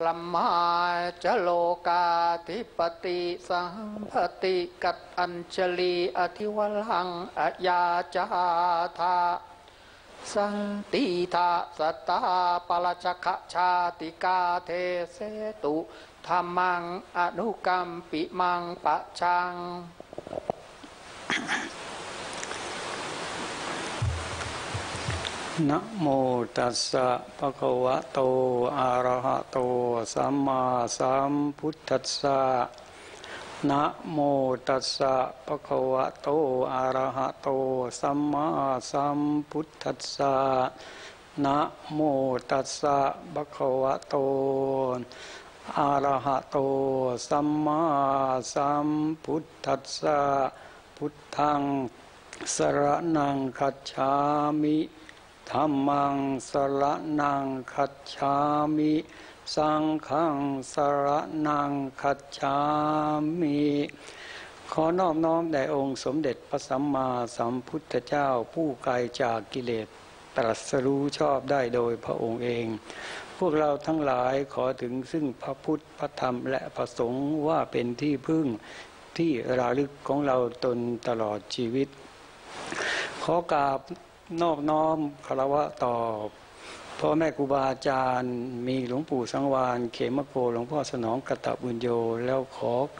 ลัมมาจโลกาธิปติสัมภติกัตอัญชลีอธิวลังอายาจาธาสันติทาสตาปลจคชาติกาเทเสตุธรรมังอนุกัมปิมังปะชังนะโมตัสสะภะคะวะโตอะระหะโตสัมมาสัมพุทธัสสะนะโมตัสสะภะคะวะโตอะระหะโตสัมมาสัมพุทธัสสะนะโมตัสสะภะคะวะโตอะระหะโตสัมมาสัมพุทธัสสะพุทธังสรณังคัจฉามิธัมมังสรณังคัจฉามิสังฆังสรณังคัจฉามิขอนอบน้อมแด่องค์สมเด็จพระสัมมาสัมพุทธเจ้าผู้ไกลจากกิเลสตรัสรู้ชอบได้โดยพระองค์เองพวกเราทั้งหลายขอถึงซึ่งพระพุทธพระธรรมและพระสงฆ์ว่าเป็นที่พึ่งที่ระลึกของเราตนตลอดชีวิตขอกราบนอบน้อมคารวะต่อพ่อแม่ครูบาอาจารย์มีหลวงปู่สังวาลเขมโกหลวงพ่อสนองกตบุญโญแล้วข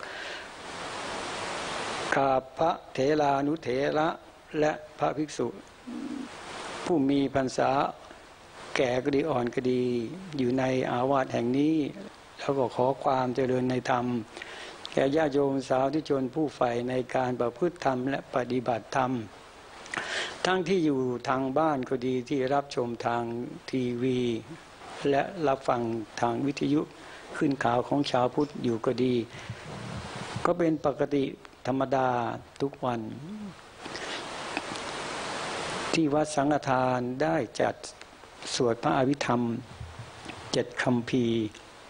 อกราบพระเถรานุเถระและพระภิกษุผู้มีพรรษาแก่ก็ดีอ่อนก็ดีอยู่ในอาวาสแห่งนี้แล้วก็ขอความเจริญในธรรมแก่ญาติโยมสาธุชนผู้ใฝ่ในการประพฤติธรรมและปฏิบัติธรรมทั้งที่อยู่ทางบ้านก็ดีที่รับชมทางทีวีและรับฟังทางวิทยุขึ้นข่าวของชาวพุทธอยู่ก็ดีก็เป็นปกติธรรมดาทุกวันที่วัดสังฆทานได้จัดสวดพระอภิธรรม7 คัมภีร์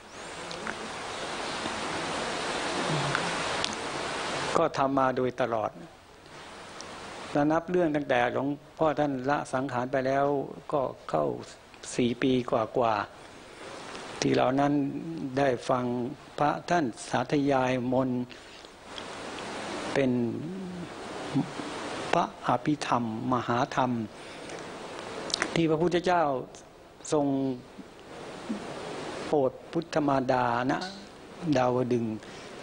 ก็ทำมาโดยตลอดนับเรื่องตั้งแต่หลวงพ่อท่านละสังขารไปแล้วก็เข้า4 ปีกว่าที่เรานั้นได้ฟังพระท่านสาธยายมนต์เป็นพระอภิธรรมมหาธรรมที่พระพุทธเจ้าทรงโปรดพุทธมารดานะดาวดึงส์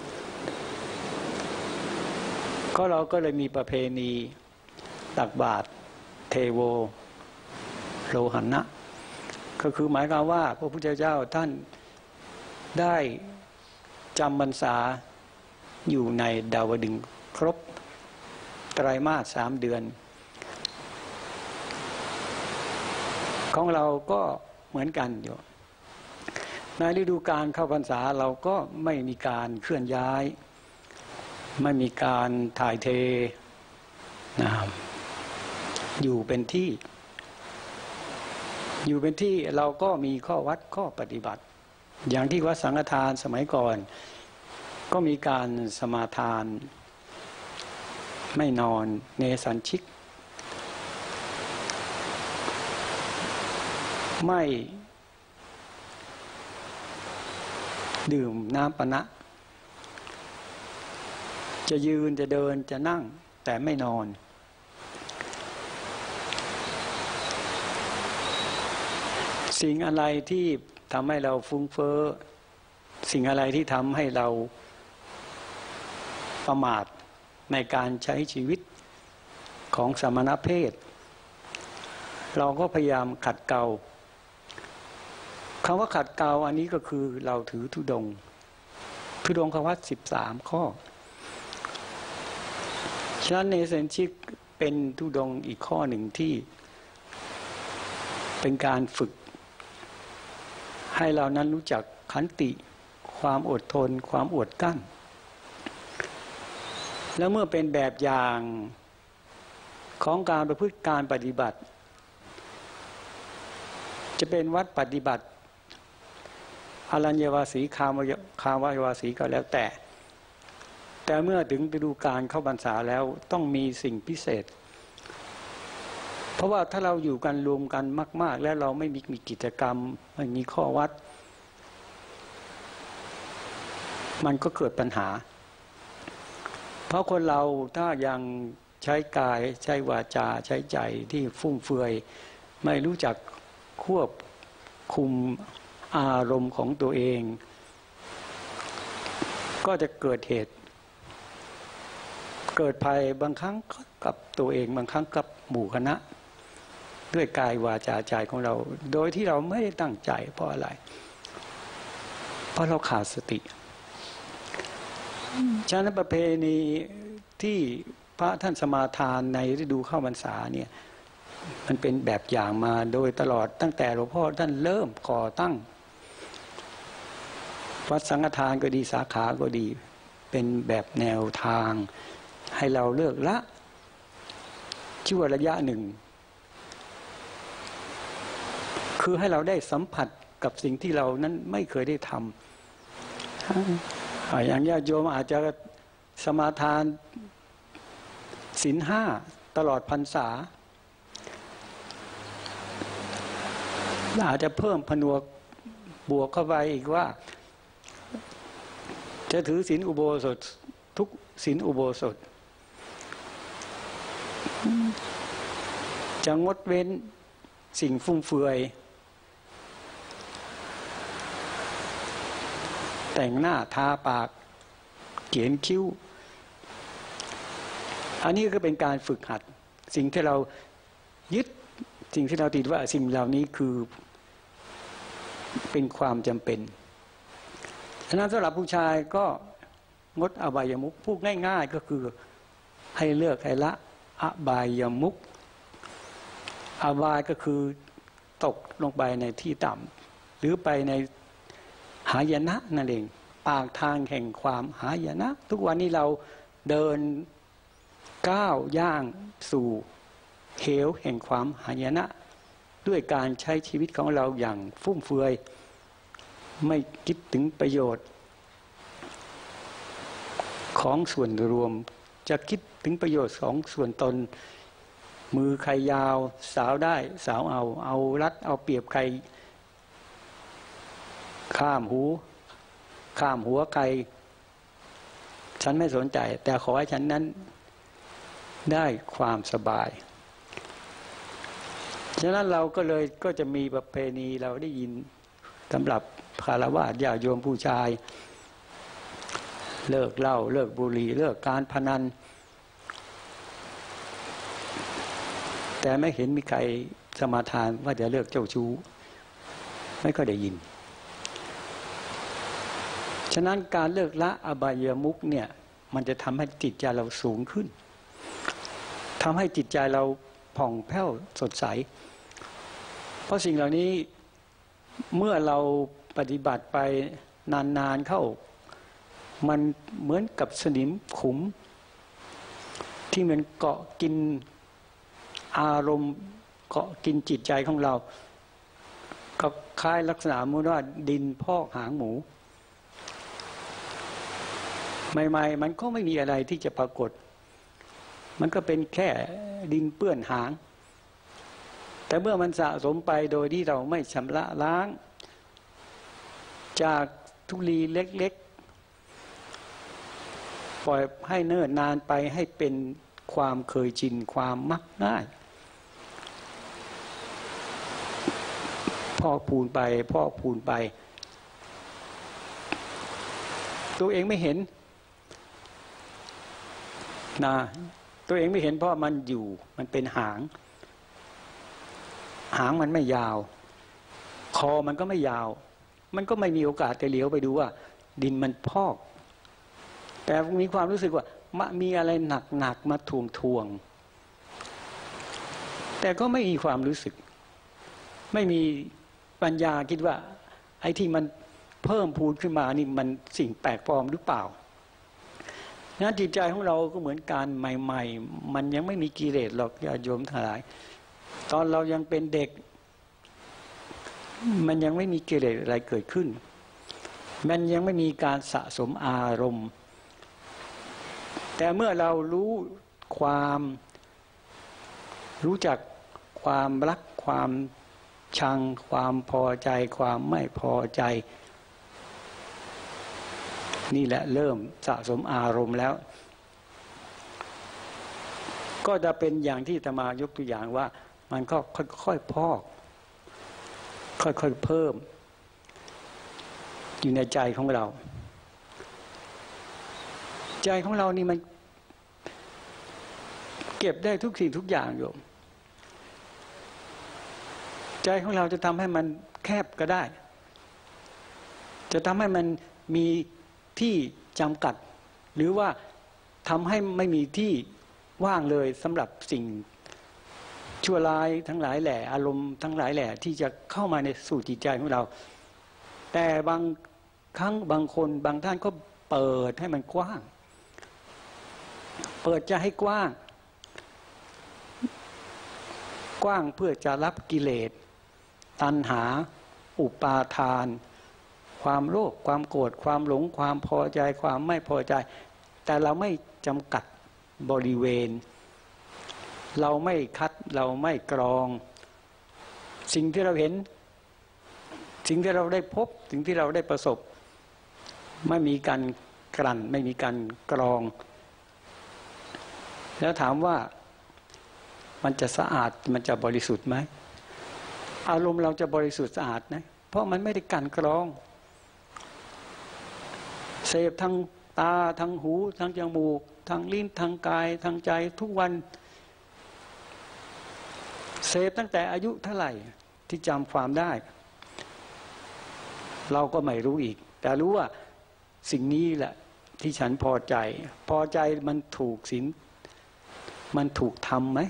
ก็เราก็เลยมีประเพณีตักบาตรเทโวโลหันนะก็คือหมายความว่าพระพุทธเจ้าท่านได้จำพรรษาอยู่ในดาวดึงส์ครบไตรมาส3 เดือนของเราก็เหมือนกันอยู่ในฤดูกาลเข้าพรรษาเราก็ไม่มีการเคลื่อนย้ายไม่มีการถ่ายเทอยู่เป็นที่เราก็มีข้อวัดข้อปฏิบัติอย่างที่วัดสังฆทานสมัยก่อนก็มีการสมาทานไม่นอนเนสัญชิกไม่ดื่มน้ำปนะจะยืนจะเดินจะนั่งแต่ไม่นอนสิ่งอะไรที่ทำให้เราฟุ้งเฟ้อสิ่งอะไรที่ทำให้เราประมาทในการใช้ชีวิตของสมณเพศเราก็พยายามขัดเกลาคำว่าขัดเกลาอันนี้ก็คือเราถือธุดงค์ควัตร13 ข้อฉะนั้นเนสัญชิกเป็นธุดงค์อีกข้อหนึ่งที่เป็นการฝึกให้เรานั้นรู้จักขันติความอดทนความอดกลั้นแล้วเมื่อเป็นแบบอย่างของการประพฤติการปฏิบัติจะเป็นวัดปฏิบัติอรัญญวาสีคามวาสีก็แล้วแต่เมื่อถึงฤดูกาลเข้าพรรษาแล้วต้องมีสิ่งพิเศษเพราะว่าถ้าเราอยู่กันรวมกันมากๆแล้วเราไม่มีกิจกรรมไม่มีข้อวัดมันก็เกิดปัญหาเพราะคนเราถ้ายังใช้กายใช้วาจาใช้ใจที่ฟุ่มเฟือยไม่รู้จักควบคุมอารมณ์ของตัวเองก็จะเกิดเหตุเกิดภัยบางครั้งกับตัวเองบางครั้งกับหมู่คณะด้วยกายวาจาใจของเราโดยที่เราไม่ได้ตั้งใจเพราะอะไรเพราะเราขาดสติฉะนั้นประเพณีที่พระท่านสมาทานในฤดูเข้าพรรษาเนี่ยมันเป็นแบบอย่างมาโดยตลอดตั้งแต่หลวงพ่อท่านเริ่มก่อตั้งวัดสังฆทานก็ดีสาขาก็ดีเป็นแบบแนวทางให้เราเลิกละชั่วระยะหนึ่งคือให้เราได้สัมผัสกับสิ่งที่เรานั้นไม่เคยได้ทำอย่างญาติโยมอาจจะสมาทานศีล 5ตลอดพรรษาอาจจะเพิ่มผนวกบวกเข้าไปอีกว่าจะถือศีลอุโบสถทุกศีลอุโบสถจะงดเว้นสิ่งฟุ่มเฟือยแต่งหน้าทาปากเขียนคิ้วอันนี้ก็เป็นการฝึกหัดสิ่งที่เรายึดสิ่งที่เราติดว่าสิ่งเหล่านี้คือเป็นความจำเป็นฉะนั้นสำหรับผู้ชายก็งดอบายมุขพูดง่ายๆก็คือให้เลือกให้ละอบายมุขอบายก็คือตกลงไปในที่ต่ำหรือไปในหายนะนั่นเองปากทางแห่งความหายนะทุกวันนี้เราเดินก้าวย่างสู่เหวแห่งความหายนะด้วยการใช้ชีวิตของเราอย่างฟุ่มเฟือยไม่คิดถึงประโยชน์ของส่วนรวมจะคิดถึงประโยชน์ของส่วนตนมือใครยาวสาวได้สาวเอารัดเอาเปรียบใครข้ามหูข้ามหัวใครฉันไม่สนใจแต่ขอให้ฉันนั้นได้ความสบายฉะนั้นเราก็จะมีประเพณีเราได้ยินสำหรับคฤหัสถ์ญาติโยมผู้ชายเลิกเหล้าเลิกบุหรี่เลิกการพนันแต่ไม่เห็นมีใครสมาทานว่าจะเลิกเจ้าชู้ไม่ก็ได้ยินฉะนั้นการเลิกละอบายมุขเนี่ยมันจะทำให้จิตใจเราสูงขึ้นทำให้จิตใจเราผ่องแผ้วสดใสเพราะสิ่งเหล่านี้เมื่อเราปฏิบัติไปนานๆเข้ามันเหมือนกับสนิมขุมที่มันเกาะกินอารมณ์เกาะกินจิตใจของเราก็คล้ายลักษณะเหมือนว่าดินพอกหางหมูใหม่ๆมันก็ไม่มีอะไรที่จะปรากฏมันก็เป็นแค่ดินเปื้อนหางแต่เมื่อมันสะสมไปโดยที่เราไม่ชำระล้างจากธุลีเล็กๆปล่อยให้เนิ่นนานไปให้เป็นความเคยชินความมักง่ายพอกพูนไปตัวเองไม่เห็นนะตัวเองไม่เห็นเพราะมันอยู่มันเป็นหางมันไม่ยาวคอมันก็ไม่ยาวมันก็ไม่มีโอกาสจะเหลียวไปดูว่าดินมันพอกแต่มีความรู้สึกว่ามีอะไรหนักมาทวงแต่ก็ไม่มีความรู้สึกไม่มีปัญญาคิดว่าไอ้ที่มันเพิ่มพูนขึ้นมานี่มันสิ่งแปลกปลอมหรือเปล่างั้นจิตใจของเราก็เหมือนการใหม่ๆมันยังไม่มีกิเลสหรอกญาติโยมทั้งหลายตอนเรายังเป็นเด็กมันยังไม่มีกิเลสอะไรเกิดขึ้นมันยังไม่มีการสะสมอารมณ์แต่เมื่อเรารู้จักความรักความชังความพอใจความไม่พอใจนี่แหละเริ่มสะสมอารมณ์แล้วก็จะเป็นอย่างที่อาตมายกตัวอย่างว่ามันก็ค่อยๆพอกค่อยๆเพิ่มอยู่ในใจของเราใจของเรานี่มันเก็บได้ทุกสิ่งทุกอย่างโยมใจของเราจะทำให้มันแคบก็ได้จะทำให้มันมีที่จำกัดหรือว่าทำให้ไม่มีที่ว่างเลยสำหรับสิ่งชั่วร้ายทั้งหลายแหล่อารมณ์ทั้งหลายแหล่ที่จะเข้ามาในสู่จิตใจของเราแต่บางครั้งบางคนบางท่านก็เปิดให้มันกว้างเปิดจะให้กว้างกว้างเพื่อจะรับกิเลสตัณหาอุปาทานความโลภความโกรธความหลงความพอใจความไม่พอใจแต่เราไม่จำกัดบริเวณเราไม่คัดเราไม่กรองสิ่งที่เราเห็นสิ่งที่เราได้พบสิ่งที่เราได้ประสบไม่มีการกลั่นไม่มีการกรองแล้วถามว่ามันจะสะอาดมันจะบริสุทธิ์ไหมอารมณ์เราจะบริสุทธิ์สะอาดนะเพราะมันไม่ได้กันกรองเสพทางตาทางหูทางจมูกทางลิ้นทางกายทางใจทุกวันเสพตั้งแต่อายุเท่าไหร่ที่จำความได้เราก็ไม่รู้อีกแต่รู้ว่าสิ่งนี้แหละที่ฉันพอใจมันถูกศีลมันถูกทำไหม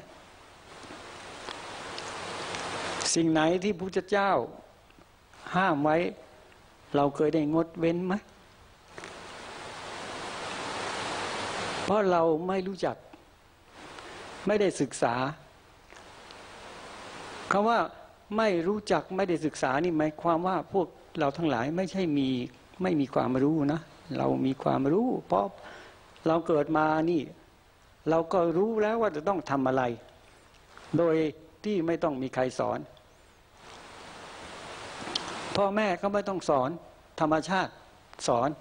สิ่งไหนที่พระพุทธเจ้าห้ามไว้เราเคยได้งดเว้นไหมเพราะเราไม่รู้จักไม่ได้ศึกษาคำว่าไม่รู้จักไม่ได้ศึกษานี่หมายความว่าพวกเราทั้งหลายไม่มีความรู้นะเรามีความรู้เพราะเราเกิดมานี่เราก็รู้แล้วว่าจะต้องทำอะไรโดยที่ไม่ต้องมีใครสอนพ่อแม่ก็ไม่ต้องสอนธรรมชาติสอน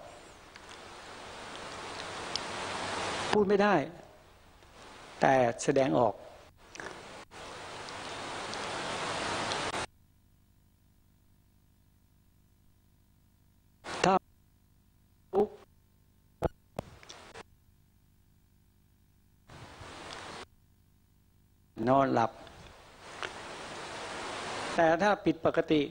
พูดไม่ได้แต่แสดงออกถ้านอนหลับแต่ถ้าผิดปกติ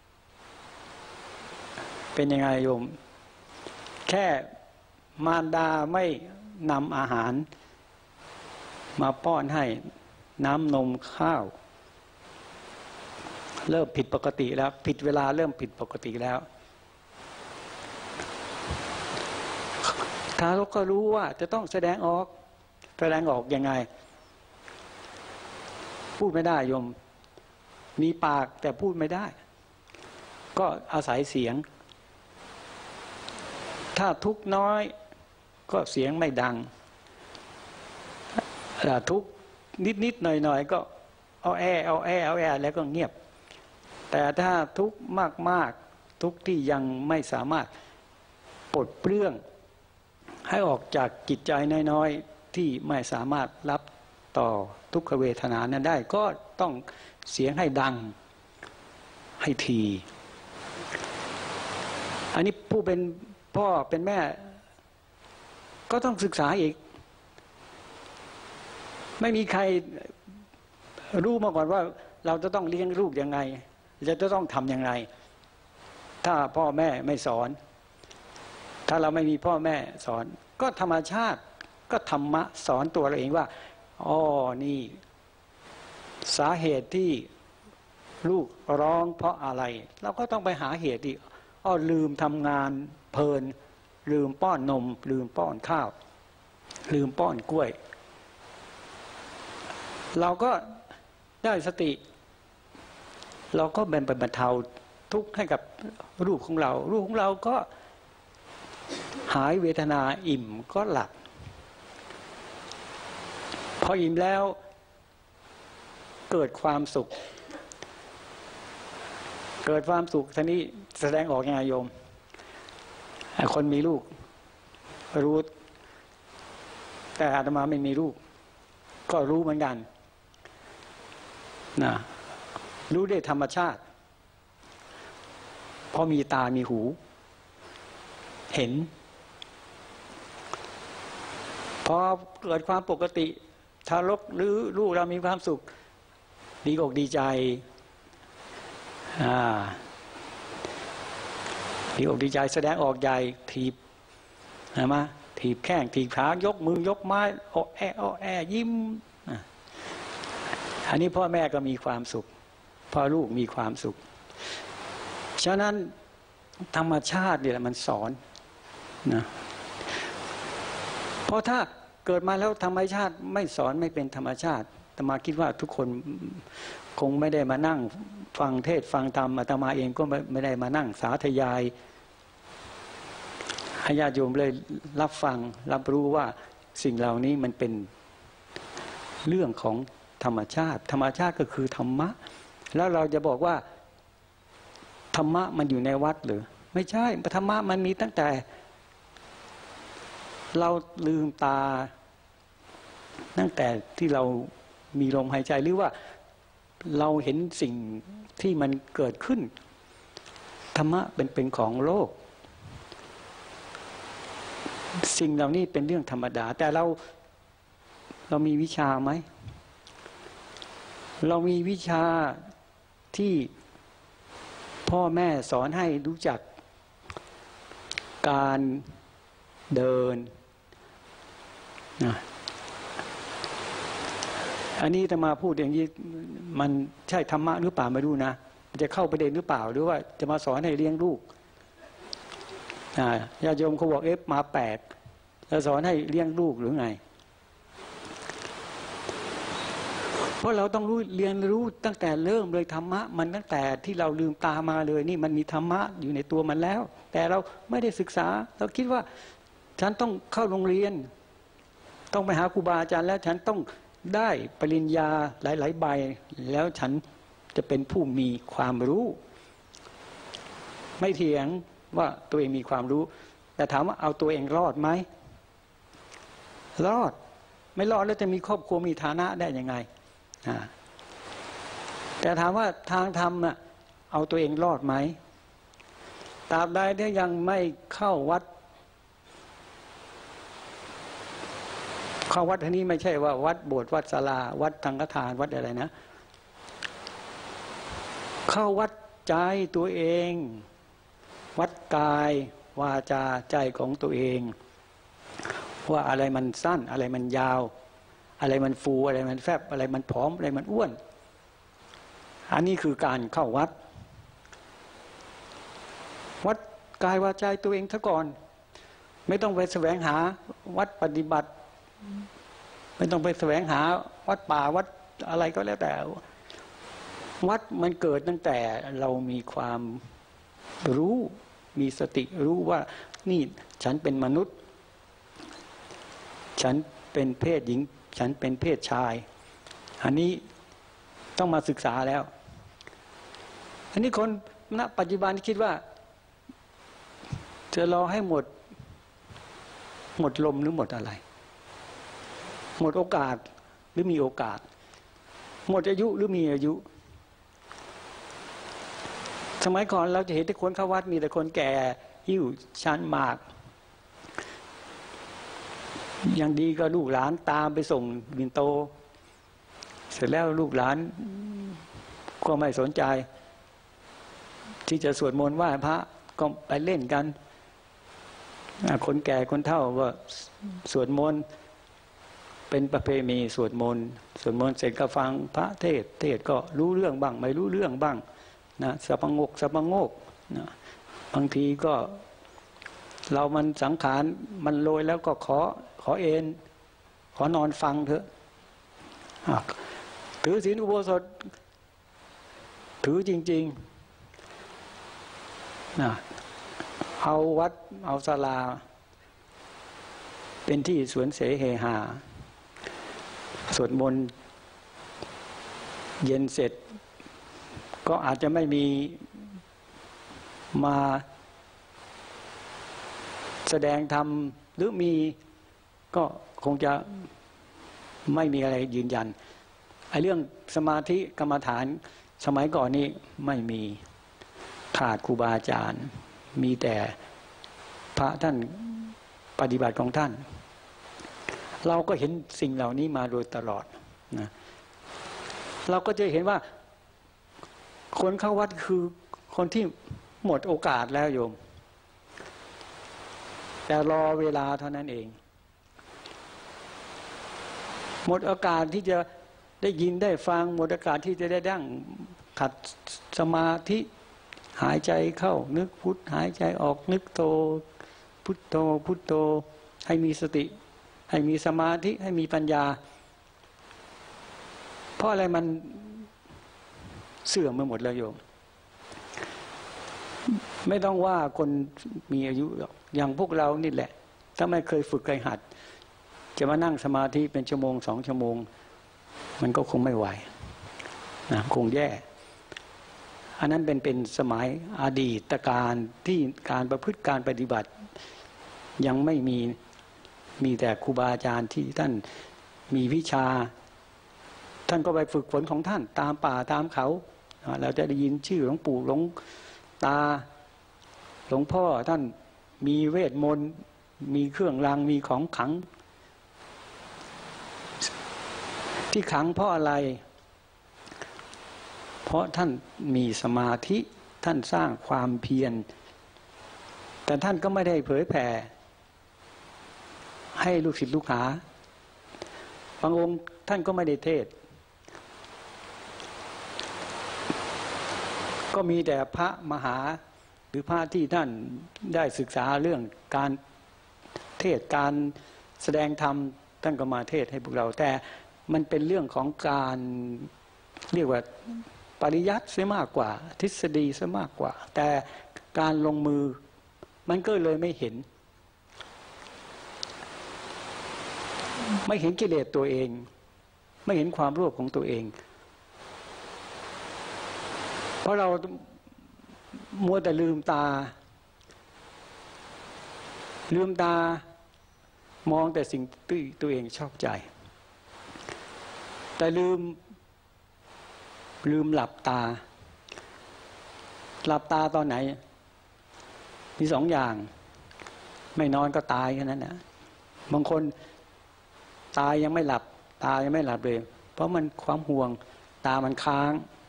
เป็นยังไงโยมแค่มารดาไม่นำอาหารมาป้อนให้น้ำนมข้าวเริ่มผิดปกติแล้วผิดเวลาเริ่มผิดปกติแล้วทารกก็รู้ว่าจะต้องแสดงออกยังไงพูดไม่ได้โยมมีปากแต่พูดไม่ได้ก็อาศัยเสียงถ้าทุกข์น้อยก็เสียงไม่ดังถ้าทุกข์นิดๆหน่อยๆก็เอาแแล้วก็เงียบแต่ถ้าทุกข์มากๆทุกข์ที่ยังไม่สามารถปลดเปลื้องให้ออกจากจิตใจน้อยๆที่ไม่สามารถรับต่อทุกขเวทนานั้นได้ก็ต้องเสียงให้ดังให้ทีอันนี้ผู้เป็นพ่อเป็นแม่ก็ต้องศึกษาอีกไม่มีใครรู้มาก่อนว่าเราจะต้องเลี้ยงลูกยังไงจะต้องทำยังไงถ้าพ่อแม่ไม่สอนถ้าเราไม่มีพ่อแม่สอนก็ธรรมชาติก็ธรรมะสอนตัวเราเองว่าอ๋อนี่สาเหตุที่ลูกร้องเพราะอะไรเราก็ต้องไปหาเหตุอีกอ๋อลืมทำงานเพลินลืมป้อนนมลืมป้อนข้าวลืมป้อนกล้วยเราก็ได้สติเราก็บรรเทาทุกข์ให้กับลูกของเราก็หายเวทนาอิ่มก็หลับพออิ่มแล้วเกิดความสุขทีนี้แสดงออกยังไงโยมคนมีลูกรู้แต่อาตมาไม่มีลูกก็รู้เหมือนกันนะรู้ได้ธรรมชาติเพราะมีตามีหูเห็นพอเกิดความปกติทารกหรือลูกเรามีความสุขดีอกดีใจดีอกดีใจแสดงออกใหญ่ถีบนะมาถีบแข้งถีบขายกมือยกไม้โอ้แอยิ้มอันนี้พ่อแม่ก็มีความสุขพ่อลูกมีความสุขฉะนั้นธรรมชาติเนี่ยมันสอนนะเพราะถ้าเกิดมาแล้วธรรมชาติไม่สอนไม่เป็นธรรมชาติอาตมาคิดว่าทุกคนคงไม่ได้มานั่งฟังเทศฟังธรรมอาตมาเองก็ไม่ได้มานั่งสาธยายให้ญาติโยมเลยรับฟังรับรู้ว่าสิ่งเหล่านี้มันเป็นเรื่องของธรรมชาติธรรมชาติก็คือธรรมะแล้วเราจะบอกว่าธรรมะมันอยู่ในวัดหรือไม่ใช่ธรรมะมันมีตั้งแต่เราลืมตาตั้งแต่ที่เรามีลมหายใจหรือว่าเราเห็นสิ่งที่มันเกิดขึ้นธรรมะเป็นของโลกสิ่งเหล่านี้เป็นเรื่องธรรมดาแต่เรามีวิชาไหมเรามีวิชาที่พ่อแม่สอนให้รู้จักการเดินอันนี้จะมาพูดอย่างนี้มันใช่ธรรมะหรือเปล่าไม่รู้นะมันจะเข้าประเด็นหรือเปล่าหรือว่าจะมาสอนให้เลี้ยงลูกญาติโยมเขาบอกมาแปลกจะสอนให้เลี้ยงลูกหรือไงเพราะเราต้องเรียนรู้ตั้งแต่เริ่มเลยธรรมะมันตั้งแต่ที่เราลืมตามาเลยนี่มันมีธรรมะอยู่ในตัวมันแล้วแต่เราไม่ได้ศึกษาเราคิดว่าฉันต้องเข้าโรงเรียนต้องไปหาครูบาอาจารย์แล้วฉันต้องได้ปริญญาหลายๆใบแล้วฉันจะเป็นผู้มีความรู้ไม่เถียงว่าตัวเองมีความรู้แต่ถามว่าเอาตัวเองรอดไหมรอดไม่รอดแล้วจะมีครอบครัวมีฐานะได้ยังไงแต่ถามว่าทางธรรมน่ะเอาตัวเองรอดไหมตราบใดที่ยังไม่เข้าวัดอันนี้ไม่ใช่ว่าวัดโบสถ์วัดศาลาวัดสังฆทานวัดอะไรนะเข้าวัดใจตัวเองวัดกายวาจาใจของตัวเองว่าอะไรมันสั้นอะไรมันยาวอะไรมันฟูอะไรมันแฟบอะไรมันผอมอะไรมันอ้วนอันนี้คือการเข้าวัดกายวาจาตัวเองซะก่อนไม่ต้องไปแสวงหาวัดปฏิบัติไม่ต้องไปแสวงหาวัดป่าวัดอะไรก็แล้วแต่วัดมันเกิดตั้งแต่เรามีความรู้มีสติรู้ว่านี่ฉันเป็นมนุษย์ฉันเป็นเพศหญิงฉันเป็นเพศชายอันนี้ต้องมาศึกษาแล้วอันนี้คนณปัจจุบันคิดว่าจะรอให้หมดลมหรือหมดอะไรหมดโอกาสหรือมีโอกาสหมดอายุหรือมีอายุสมัยก่อนเราจะเห็นที่คนเข้าวัดมีแต่คนแก่หิ้วชันหมากอย่างดีก็ลูกหลานตามไปส่งบิณโตเสร็จแล้วลูกหลานก็ไม่สนใจที่จะสวดมนต์ไหว้พระก็ไปเล่นกันคนแก่คนเฒ่าก็สวดมนต์เป็นประเพณีสวดมนต์เสร็จก็ฟังพระเทศก็รู้เรื่องบ้างไม่รู้เรื่องบ้างนะสับงกนะบางทีก็เรามันสังขารมันโรยแล้วก็ขอเอนขอนอนฟังเถอะถือศีลอุโบสถถือจริงๆนะเอาวัดเอาศาลาเป็นที่สวนเสเฮหาสวดมนต์เย็นเสร็จก็อาจจะไม่มีมาแสดงธรรมหรือมีก็คงจะไม่มีอะไรยืนยันไอ้เรื่องสมาธิกรรมฐานสมัยก่อนนี้ไม่มีขาดครูบาอาจารย์มีแต่พระท่านปฏิบัติของท่านเราก็เห็นสิ่งเหล่านี้มาโดยตลอดนะเราก็จะเห็นว่าคนเข้าวัดคือคนที่หมดโอกาสแล้วโยมแต่รอเวลาเท่านั้นเองหมดโอกาสที่จะได้ยินได้ฟังหมดโอกาสที่จะได้ดั้งขัดสมาธิหายใจเข้านึกพุทธหายใจออกนึกโธพุทโธพุทโธให้มีสติให้มีสมาธิให้มีปัญญาเพราะอะไรมันเสื่อมไปหมดแล้วโยมไม่ต้องว่าคนมีอายุอย่างพวกเรานี่แหละถ้าไม่เคยฝึกเคยหัดจะมานั่งสมาธิเป็นชั่วโมง2 ชั่วโมงมันก็คงไม่ไหวนะคงแย่อันนั้นเป็นสมัยอดีตการที่การประพฤติการปฏิบัติยังไม่มีแต่ครูบาอาจารย์ที่ท่านมีวิชาท่านก็ไปฝึกฝนของท่านตามป่าตามเขาเราจะได้ยินชื่อหลวงปู่หลวงตาหลวงพ่อท่านมีเวทมนต์มีเครื่องรางมีของขลังที่ขลังเพราะอะไรเพราะท่านมีสมาธิท่านสร้างความเพียรแต่ท่านก็ไม่ได้เผยแผ่ให้ลูกศิษย์ลูกหาบางองค์ท่านก็ไม่ได้เทศก็มีแต่พระมหาหรือพระที่ท่านได้ศึกษาเรื่องการเทศการแสดงธรรมท่านก็มาเทศให้พวกเราแต่มันเป็นเรื่องของการเรียกว่าปริยัติซะมากกว่าทฤษฎีซะมากกว่าแต่การลงมือมันก็เลยไม่เห็นกิเลสตัวเองไม่เห็นความโลภของตัวเองเพราะเรามัวแต่ลืมตามองแต่สิ่งที่ตัวเองชอบใจแต่ลืมหลับตาตอนไหนมี2 อย่างไม่นอนก็ตายแค่นั้นนะบางคนตายังไม่หลับเลยเพราะมันความห่วงตามันค้าง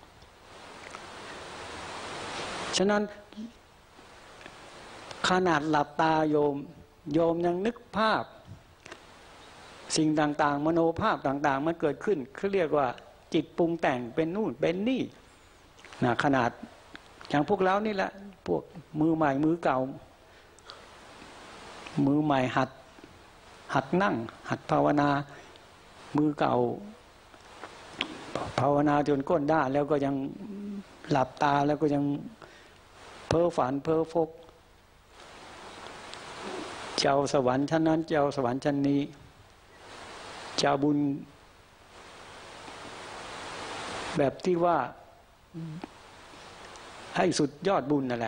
ฉะนั้นขนาดหลับตาโยมยังนึกภาพสิ่งต่างๆมโนภาพต่างๆมันเกิดขึ้นเขาเรียกว่าจิตปรุงแต่งเป็นนู่นเป็นนี่นะขนาดอย่างพวกเรานี่แหละพวกมือใหม่มือเก่ามือใหม่หัดนั่งหัดภาวนามือเก่าภาวนาจนก้นด้านแล้วก็ยังหลับตาแล้วก็ยังเพ้อฝันเพ้อฟกเจ้าสวรรค์ชั้นนั้นเจ้าสวรรค์ชั้นนี้เจ้าบุญแบบที่ว่าให้สุดยอดบุญนั่นแหละ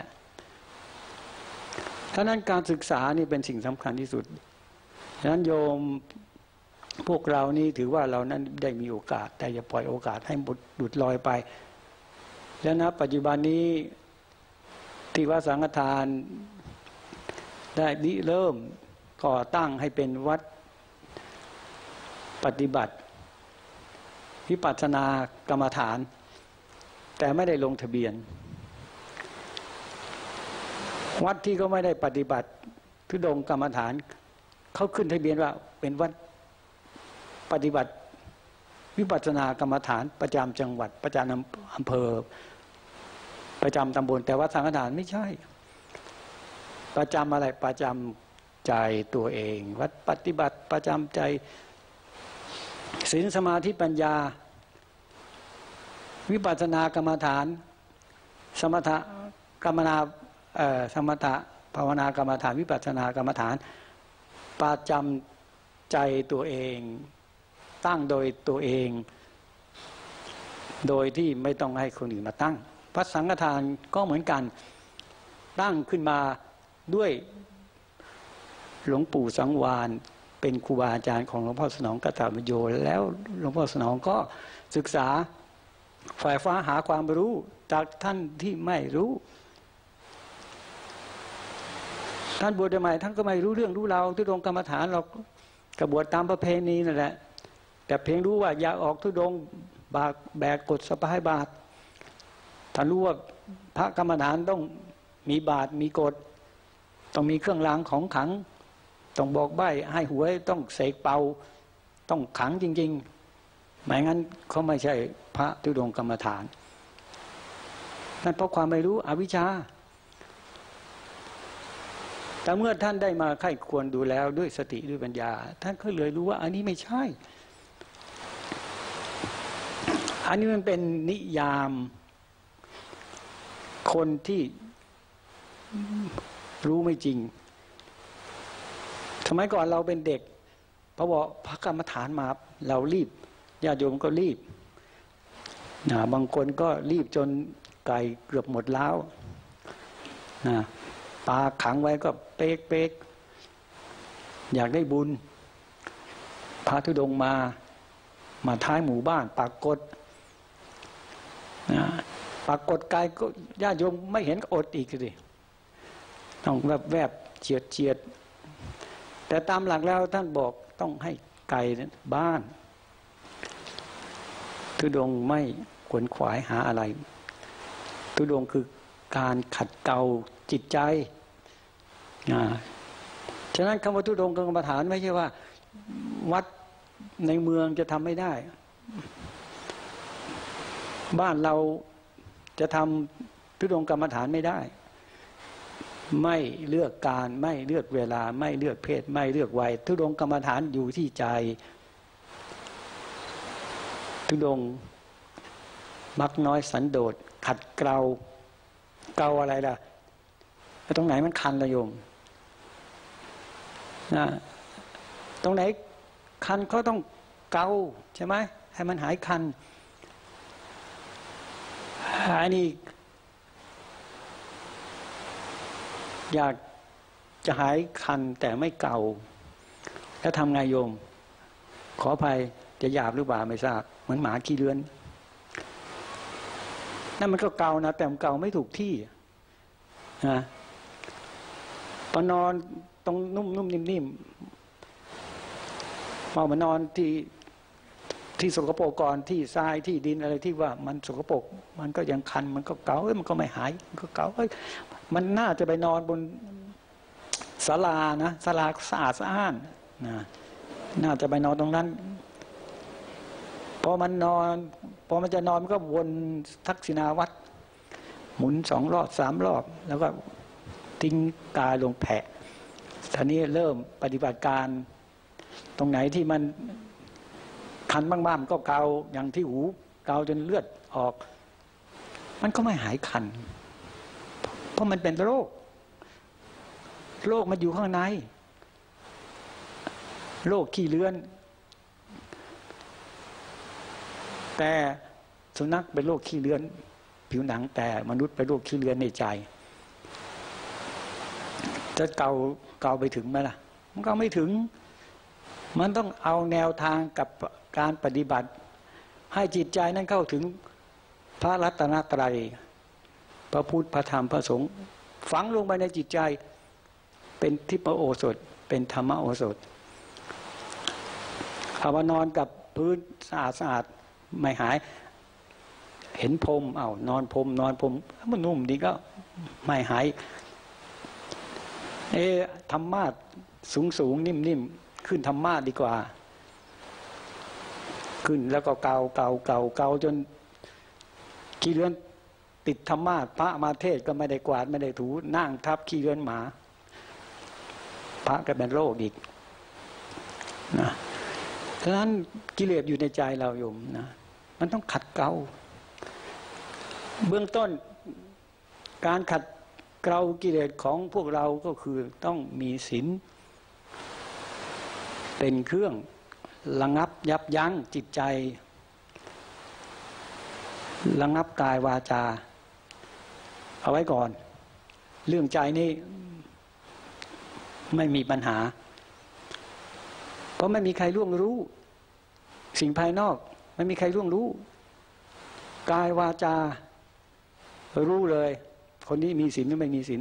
ฉะนั้นการศึกษานี่เป็นสิ่งสำคัญที่สุดฉะนั้นโยมพวกเรานี่ถือว่าเรานั้นได้มีโอกาสแต่อย่าปล่อยโอกาสให้หลุดลอยไปแล้วนะปัจจุบันนี้ที่วัดสังฆทานได้เริ่มก่อตั้งให้เป็นวัดปฏิบัติวิปัสสนากรรมฐานแต่ไม่ได้ลงทะเบียนวัดที่ก็ไม่ได้ปฏิบัติธุดงค์กรรมฐานเขาขึ้นทะเบียนว่าเป็นวัดปฏิบัติวิปัสสนากรรมฐานประจำจังหวัดประจำอำเภอประจำตำบลแต่วัดสังฆทานไม่ใช่ประจำอะไรประจำใจตัวเองวัดปฏิบัติประจำใจศีลสมาธิปัญญาวิปัสสนากรรมฐานสมถกรรมนาสมถะภาวนากรรมฐานวิปัสสนากรรมฐานประจำใจตัวเองตั้งโดยตัวเองโดยที่ไม่ต้องให้คนอื่นมาตั้งวัดสังฆทานก็เหมือนกันตั้งขึ้นมาด้วยหลวงปู่สังวาลเป็นครูบาอาจารย์ของหลวงพ่อสนองกตวิโยแล้วหลวงพ่อสนองก็ศึกษาฝ่ายฟ้าหาความรู้จากท่านที่ไม่รู้ท่านบวชใหม่ท่านก็ไม่รู้เรื่องรู้ราวทุดงกรรมฐานหรอกกบวชตามประเพณีนั่นแหละแต่เพียงรู้ว่าอยากออกทุดงบากแบกกดสะพายบาตรท่านรู้ว่าพระกรรมฐานต้องมีบาตรมีกฎต้องมีเครื่องรางของขลังต้องบอกใบ้ให้หวยต้องเสกเป่าต้องขังจริงๆไม่งั้นเขาไม่ใช่พระทุดงกรรมฐานนั่นเพราะความไม่รู้อวิชชาแต่เมื่อท่านได้มาไข้ควรดูแล้วด้วยสติด้วยปัญญาท่านก็เลยรู้ว่าอันนี้ไม่ใช่อันนี้มันเป็นนิยามคนที่รู้ไม่จริงสมัยก่อนเราเป็นเด็กพอบอกพระกรรมฐานมาเรารีบญาติโยมก็รีบบางคนก็รีบจนไก่เกือบหมดแล้วปลาขังไว้ก็เป๊กอยากได้บุญพระธุดงค์มาท้ายหมู่บ้านปรากฏไกลก็ญาติโยมไม่เห็นก็อดอีกสิต้องแวบเฉียดแต่ตามหลักแล้วท่านบอกต้องให้ไกลบ้านธุดงค์ไม่ขวนขวายหาอะไรธุดงค์คือการขัดเกลาจิตใจฉะนั้นคำว่าธุดงค์กรรมฐานไม่ใช่ว่าวัดในเมืองจะทำไม่ได้บ้านเราจะทำธุดงค์กรรมฐานไม่ได้ไม่เลือกการไม่เลือกเวลาไม่เลือกเพศไม่เลือกวัยธุดงค์กรรมฐานอยู่ที่ใจธุดงค์มักน้อยสันโดษขัดเกลาอะไรล่ะตรงไหนมันคันละโยมตรงไหนคันเขาต้องเกาใช่ไหมให้มันหายคันอันนี้อยากจะหายคันแต่ไม่เกาแล้วทำไงโยมขออภัยจะหยาบหรือเปล่าไม่ทราบเหมือนหมาขี้เลื้อนนั่นมันก็เกานะแต่มันเกาไม่ถูกที่นะพอนอนตรงนุ่มๆนิ่มๆพอมานอนที่สกปรกก่อนที่ทรายที่ดินอะไรที่ว่ามันสกปรกมันก็ยังคันมันก็เกามันก็ไม่หายมันก็เกามันน่าจะไปนอนบนศาลานะศาลาสะอาดสะอ้านนะน่าจะไปนอนตรงนั้นพอมันจะนอนมันก็วนทักษิณาวัตรหมุน2 รอบ 3 รอบแล้วก็ทิ้งกายลงแผะทีนี้เริ่มปฏิบัติการตรงไหนที่มันคันบ้างๆก็เกาอย่างที่หูเกาจนเลือดออกมันก็ไม่หายคันเพราะมันเป็นโรคมันอยู่ข้างในโรคขี้เลื้อนแต่สุนัขเป็นโรคขี้เลื้อนผิวหนังแต่มนุษย์เป็นโรคขี้เลื้อนในใจจะเกาไปถึงไหมล่ะมันก็ไม่ถึงมันต้องเอาแนวทางกับการปฏิบัติให้จิตใจนั้นเข้าถึงพระรัตนตรัยพระพุทธพระธรรมพระสงฆ์ฝังลงไปในจิตใจเป็นทิพโอสถเป็นธรรมโอสถเอามานอนกับพื้นสะอาดไม่หายเห็นพรมนอนพรมมันนุ่มดีก็ไม่หายธรรมะสูงนิ่มขึ้นธรรมะดีกว่าขึ้นแล้วก็เกาจนขี้เลื้อนติดธรรมะพระมาเทศก็ไม่ได้กวาดไม่ได้ถูนั่งทับขี้เลื้อนหมาพระก็เป็นโรคอีกนะฉะนั้นกิเลสอยู่ในใจเราโยมนะมันต้องขัดเกลาเบื้องต้นการขัดเกลากิเลสของพวกเราก็คือต้องมีศีลเป็นเครื่องระงับยับยั้งจิตใจระงับกายวาจาเอาไว้ก่อนเรื่องใจนี่ไม่มีปัญหาเพราะไม่มีใครล่วงรู้สิ่งภายนอกไม่มีใครล่วงรู้กายวาจารู้เลยคนนี้มีศีลหรือไม่มีศีล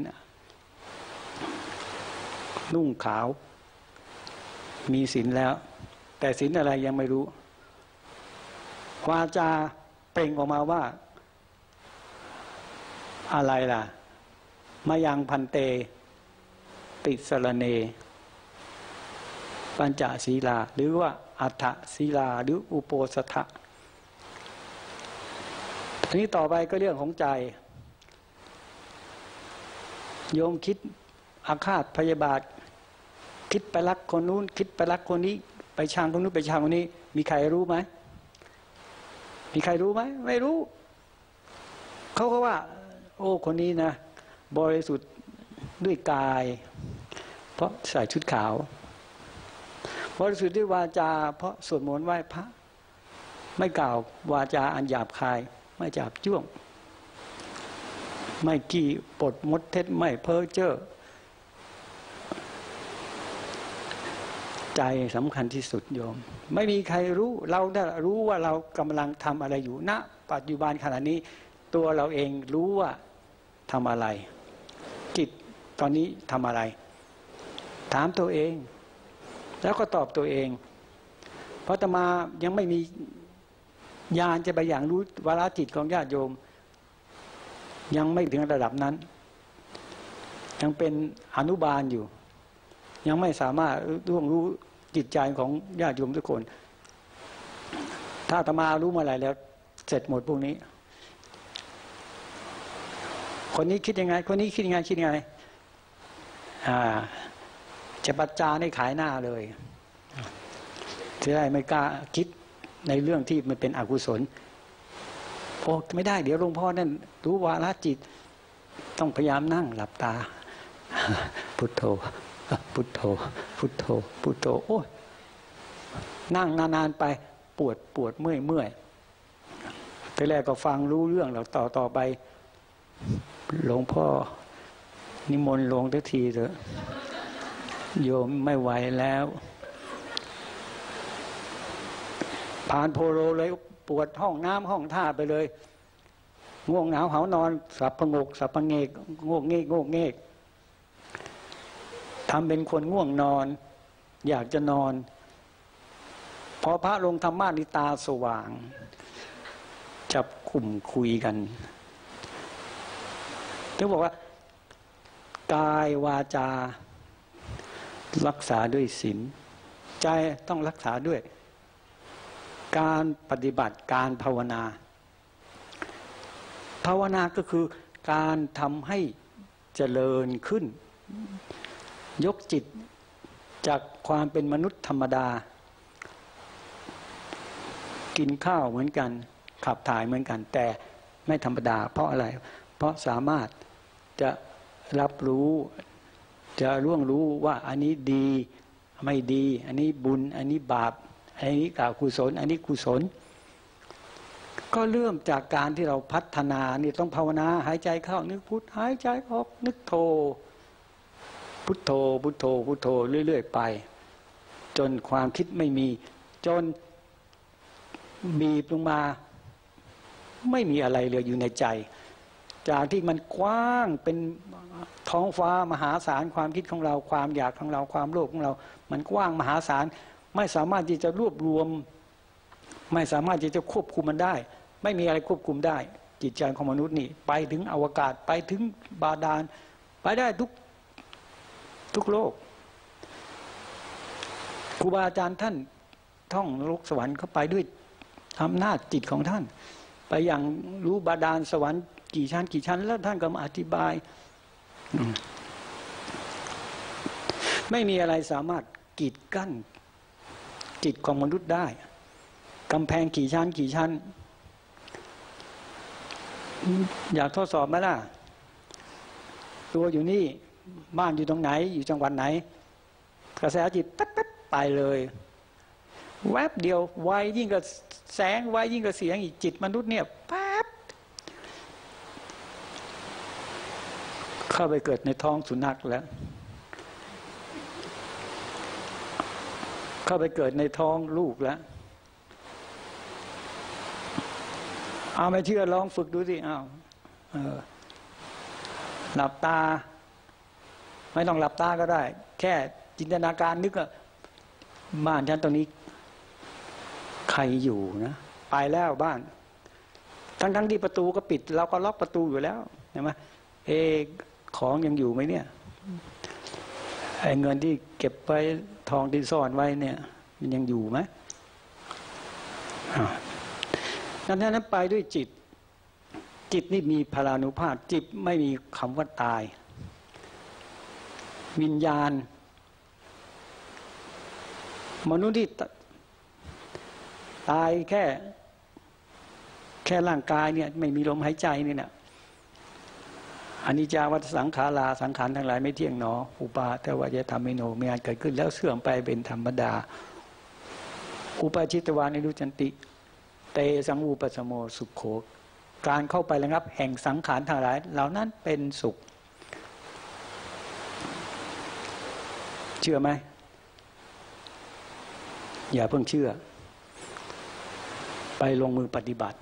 นุ่งขาวมีศีลแล้วแต่ศีลอะไรยังไม่รู้วาจาเปล่งออกมาว่าอะไรล่ะมายังพันเตติสรเนปัญจศีลาหรือว่าอัฏฐศีลาหรืออุโปสถะทีนี้ต่อไปก็เรื่องของใจโยมคิดอาฆาตพยาบาทคิดไปรักคนนู้นคิดไปรักคนนี้ไปชังคนนู้นไปชังคนนี้มีใครรู้ไหมมีใครรู้ไหมไม่รู้เขาก็ว่าโอ้คนนี้นะบริสุทธิ์ด้วยกายเพราะใส่ชุดขาวบริสุทธิ์ด้วยวาจาเพราะสวดมนต์ไหว้พระไม่กล่าววาจาอันหยาบคายไม่จับจ้วงไม่กี้ปดมดเท็จไม่เพ้อเจ้อใจสำคัญที่สุดโยมไม่มีใครรู้เราได้รู้ว่าเรากำลังทำอะไรอยู่ณปัจจุบันขณะนี้ตัวเราเองรู้ว่าทำอะไรจิตตอนนี้ทำอะไรถามตัวเองแล้วก็ตอบตัวเองเพราะอาตมายังไม่มีญาณจะไปอย่างรู้วาระจิตของญาติโยมยังไม่ถึงระดับนั้นยังเป็นอนุบาลอยู่ยังไม่สามารถร่วงรู้จิตใจของญาติโยมทุกคนถ้าอาตมารู้เมื่อไหร่แล้วเสร็จหมดพวกนี้คนนี้คิดยังไงคนนี้คิดยังไงคิดยังไงจะประจานให้ขายหน้าเลยจะได้ไม่กล้าคิดในเรื่องที่มันเป็นอกุศลโอ้ไม่ได้เดี๋ยวหลวงพ่อนั่นรู้วาระจิตต้องพยายามนั่งหลับตาพุทโธพุทโธพุทโธพุทโธโอ้ยนั่งนานๆไปปวดเมื่อยทีแรกก็ฟังรู้เรื่องแล้วต่อไปหลวงพ่อนิมนต์ลงทักทีเถอะโยมไม่ไหวแล้วผ่านโพโลเลยปวดห้องน้ำห้องท่าไปเลยง่วงเหงาหานอนสับประงกสับประเงกง่วงเงกทำเป็นคนง่วงนอนอยากจะนอนพอพระลงธรรมานิตาสว่างจับกลุ่มคุยกันถึงบอกว่ากายวาจารักษาด้วยศีลใจต้องรักษาด้วยการปฏิบัติการภาวนาภาวนาก็คือการทำให้เจริญขึ้นยกจิตจากความเป็นมนุษย์ธรรมดากินข้าวเหมือนกันขับถ่ายเหมือนกันแต่ไม่ธรรมดาเพราะอะไรเพราะสามารถจะรับรู้จะร่วงรู้ว่าอันนี้ดีไม่ดีอันนี้บุญอันนี้บาปอันนี้อกุศลอันนี้กุศลก็เริ่มจากการที่เราพัฒนานี่ต้องภาวนาหายใจเข้านึกพุทหายใจออกนึกโธพุทโธพุทโธพุทโธเรื่อยๆไปจนความคิดไม่มีจนบีบลงมาไม่มีอะไรเหลืออยู่ในใจจากที่มันกว้างเป็นท้องฟ้ามหาศาลความคิดของเราความอยากของเราความโลภของเรามันกว้างมหาศาลไม่สามารถที่จะรวบรวมไม่สามารถที่จะควบคุมมันได้ไม่มีอะไรควบคุมได้จิตใจของมนุษย์นี่ไปถึงอวกาศไปถึงบาดาลไปได้ทุกโลกครูบาอาจารย์ท่านท่องนรกสวรรค์เข้าไปด้วยอำนาจจิตของท่านไปอย่างรู้บาดาลสวรรค์กี่ชั้นแล้วท่านก็มาอธิบายไม่มีอะไรสามารถกีดกั้นจิตของมนุษย์ได้กำแพงกี่ชั้นอยากทดสอบไหมล่ะตัวอยู่นี่บ้านอยู่ตรงไหนอยู่จังหวัดไหนกระแสจิตปั๊บไปเลยแวบเดียวไวยิ่งกับแสงไวยิ่งกับเสียงอีกจิตมนุษย์เนี่ยปั๊บเข้าไปเกิดในท้องสุนัขแล้วเข้าไปเกิดในท้องลูกแล้วเอาไม่เชื่อลองฝึกดูสิเอาหลับตาไม่ต้องหลับตาก็ได้แค่จินตนาการนึกว่าบ้านฉันตรงนี้ใครอยู่นะไปแล้วบ้านทั้งที่ประตูก็ปิดเราก็ล็อกประตูอยู่แล้วเห็นไหมของยังอยู่ไหมเนี่ยไอ้เงินที่เก็บไว้ทองที่ซ่อนไว้เนี่ยมันยังอยู่ไหมนั้นไปด้วยจิตนี่มีพลานุภาพจิตไม่มีคำว่าตายวิญญาณมนุษย์ที่ตายแค่ร่างกายเนี่ยไม่มีลมหายใจนี่นะอนิจจาวัฏสังขาราสังขารทั้งหลายไม่เที่ยงหนออุปาแต่ว่าจะทำให้โนมีอันเกิดขึ้นแล้วเสื่อมไปเป็นธรรมดาอุปาชิตวานิรุจันติเตสังอุปสมโมสุขโขการเข้าไประงับแห่งสังขารทั้งหลายเหล่านั้นเป็นสุขเชื่อไหมอย่าเพิ่งเชื่อไปลงมือปฏิบัติ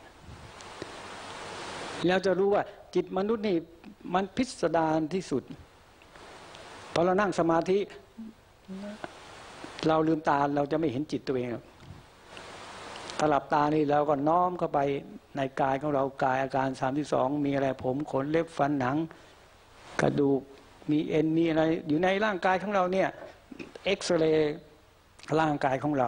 แล้วจะรู้ว่าจิตมนุษย์นี่มันพิสดารที่สุดพอเรานั่งสมาธิเราลืมตาเราจะไม่เห็นจิตตัวเองถ้าหลับตานี่เราก็น้อมเข้าไปในกายของเรากายอาการ32มีอะไรผมขนเล็บฟันหนังกระดูกมีเอ็นมีอะไรอยู่ในร่างกายของเราเนี่ยเอ็กซเรย์ร่างกายของเรา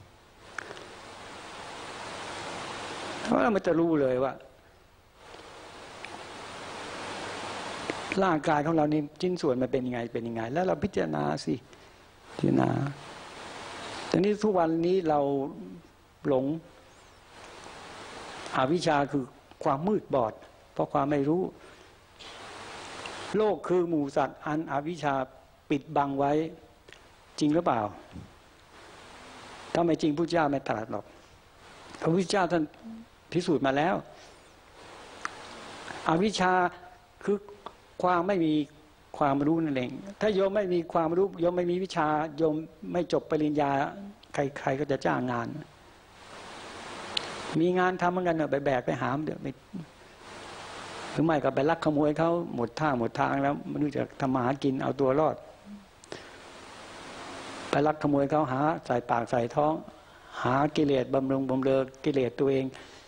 เพราะมันจะรู้เลยว่าร่างกายของเรานี่ชิ้นส่วนมันเป็นยังไงแล้วเราพิจารณาสิพิจารณาแต่นี้ทุกวันนี้เราหลงอวิชชาคือความมืดบอดเพราะความไม่รู้โลกคือหมู่สัตว์อันอวิชชาปิดบังไว้จริงหรือเปล่าถ้าไม่จริงพุทธเจ้าไม่ตรัสหรอกพระพุทธเจ้าท่านพิสูจน์มาแล้วอวิชชาคือความไม่มีความรู้นั่นเองถ้าโยมไม่มีความรู้โยมไม่มีวิชาโยมไม่จบปริญญาใครก็จะจ้างงานมีงานทำเหมือนกันไปแบกไปหามเดี๋ยวไม่หรือไม่ก็ไปลักขโมยเขาหมดท่าหมดทางแล้วไม่รู้จะทำมาหากินเอาตัวรอดไปลักขโมยเขาหาใส่ปากใส่ท้องหากิเลสบำรุงบำเรอกิเลสตัวเอง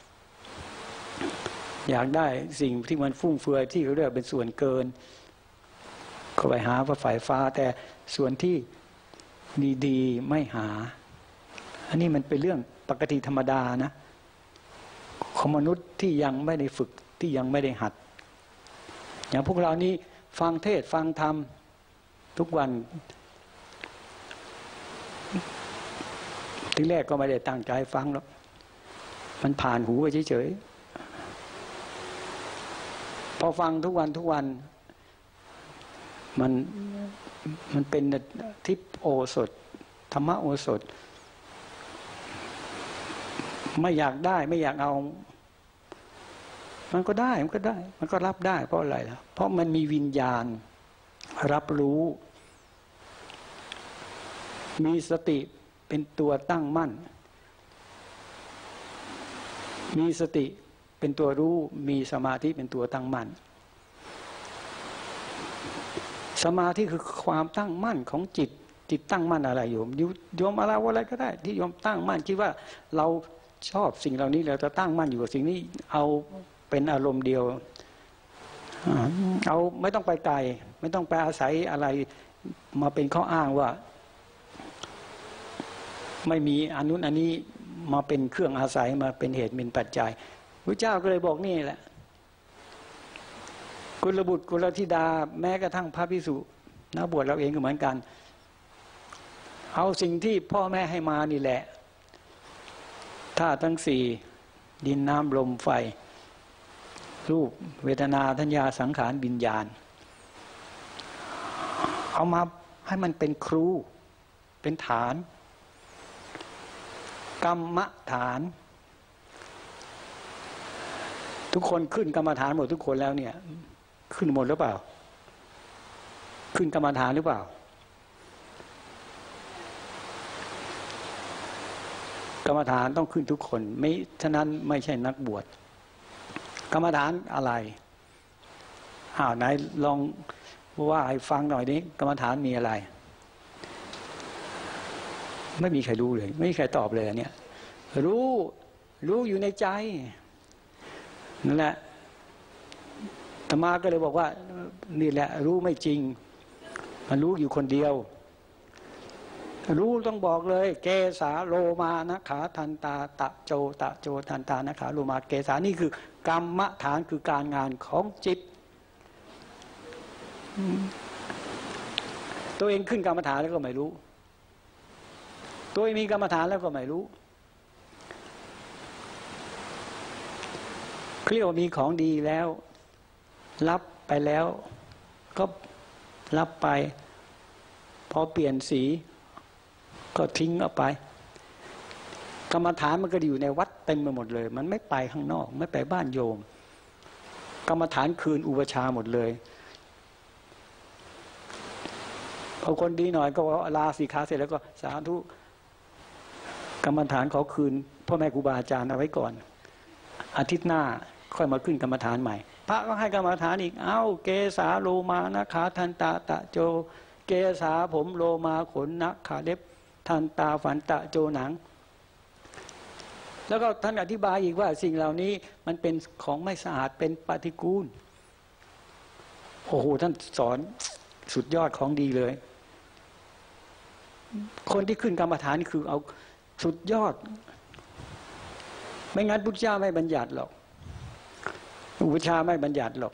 อยากได้สิ่งที่มันฟุ่มเฟือยที่เขาเรียกเป็นส่วนเกินก็ไปหาว่าฝ่ายฟ้าแต่ส่วนที่ดีๆไม่หาอันนี้มันเป็นเรื่องปกติธรรมดานะของมนุษย์ที่ยังไม่ได้ฝึกที่ยังไม่ได้หัดอย่างพวกเรานี่ฟังเทศฟังธรรมทุกวันทีแรกก็ไม่ได้ตั้งใจฟังหรอกมันผ่านหูไปเฉยๆพอฟังทุกวันมันเป็นทิพโอสถธรรมโอสถไม่อยากได้ไม่อยากเอามันก็ได้มันก็รับได้เพราะอะไรล่ะเพราะมันมีวิญญาณรับรู้มีสติเป็นตัวตั้งมั่นมีสติเป็นตัวรู้มีสมาธิเป็นตัวตั้งมั่นสมาธิคือความตั้งมั่นของจิตตั้งมั่นอะไรโยมอะไรก็ได้ที่โยมตั้งมั่นคิดว่าเราชอบสิ่งเหล่านี้เราจะตั้งมั่นอยู่กับสิ่งนี้เอาเป็นอารมณ์เดียวเอาไม่ต้องไปไกลไม่ต้องไปอาศัยอะไรมาเป็นข้ออ้างว่าไม่มีอันนู้นอันนี้มาเป็นเครื่องอาศัยมาเป็นเหตุเป็นปัจจัยพระเจ้าก็เลยบอกนี่แหละกุลบุตรกุลธิดาแม้กระทั่งพระภิกษุนักบวชเราเองก็เหมือนกันเอาสิ่งที่พ่อแม่ให้มานี่แหละธาตุทั้งสี่ดินน้ำลมไฟรูปเวทนาสัญญาสังขารวิญญาณเอามาให้มันเป็นครูเป็นฐานกรรมฐานทุกคนขึ้นกรรมฐานหมดทุกคนแล้วเนี่ยขึ้นหมดหรือเปล่าขึ้นกรรมฐานหรือเปล่ากรรมฐานต้องขึ้นทุกคนไม่ฉะนั้นไม่ใช่นักบวชกรรมฐานอะไรไหนลองว่าให้ฟังหน่อยนี้กรรมฐานมีอะไรไม่มีใครรู้เลยไม่มีใครตอบเลยเนี่ยรู้อยู่ในใจนั่นแหละธรรมาก็เลยบอกว่านี่แหละรู้ไม่จริงมันรู้อยู่คนเดียวรู้ต้องบอกเลยเกสาโลมานะขาทันตาตะโจทันตานะขาโลมาเกสานี่คือกรรมฐานคือการงานของจิตตัวเองขึ้นกรรมฐานแล้วก็ไม่รู้ตัวเองมีกรรมฐานแล้วก็ไม่รู้เรียกว่ามีของดีแล้วรับไปแล้วก็รับไปพอเปลี่ยนสีก็ทิ้งเอาไปกรรมฐานมันก็อยู่ในวัดเต็มไปหมดเลยมันไม่ไปข้างนอกไม่ไปบ้านโยมกรรมฐานคืนอุปชาหมดเลยพอคนดีหน่อยก็ลาสีขาเสร็จแล้วก็สาธุกรรมฐานขอคืนพ่อแม่ครูบาอาจารย์เอาไว้ก่อนอาทิตย์หน้าค่อยมาขึ้นกรรมฐานใหม่พระก็ให้กรรมฐานอีกเกสาโลมานะขาทันตาตะโจเกสาผมโลมาขนนะขาเล็บทันตาฝันตะโจหนังแล้วก็ท่านอธิบายอีกว่าสิ่งเหล่านี้มันเป็นของไม่สะอาดเป็นปฏิกูลโอ้โหท่านสอนสุดยอดของดีเลยคนที่ขึ้นกรรมฐานนี่คือเอาสุดยอดไม่งั้นพุทธเจ้าไม่บัญญัติหรอกอุปชาไม่บัญญัติหรอก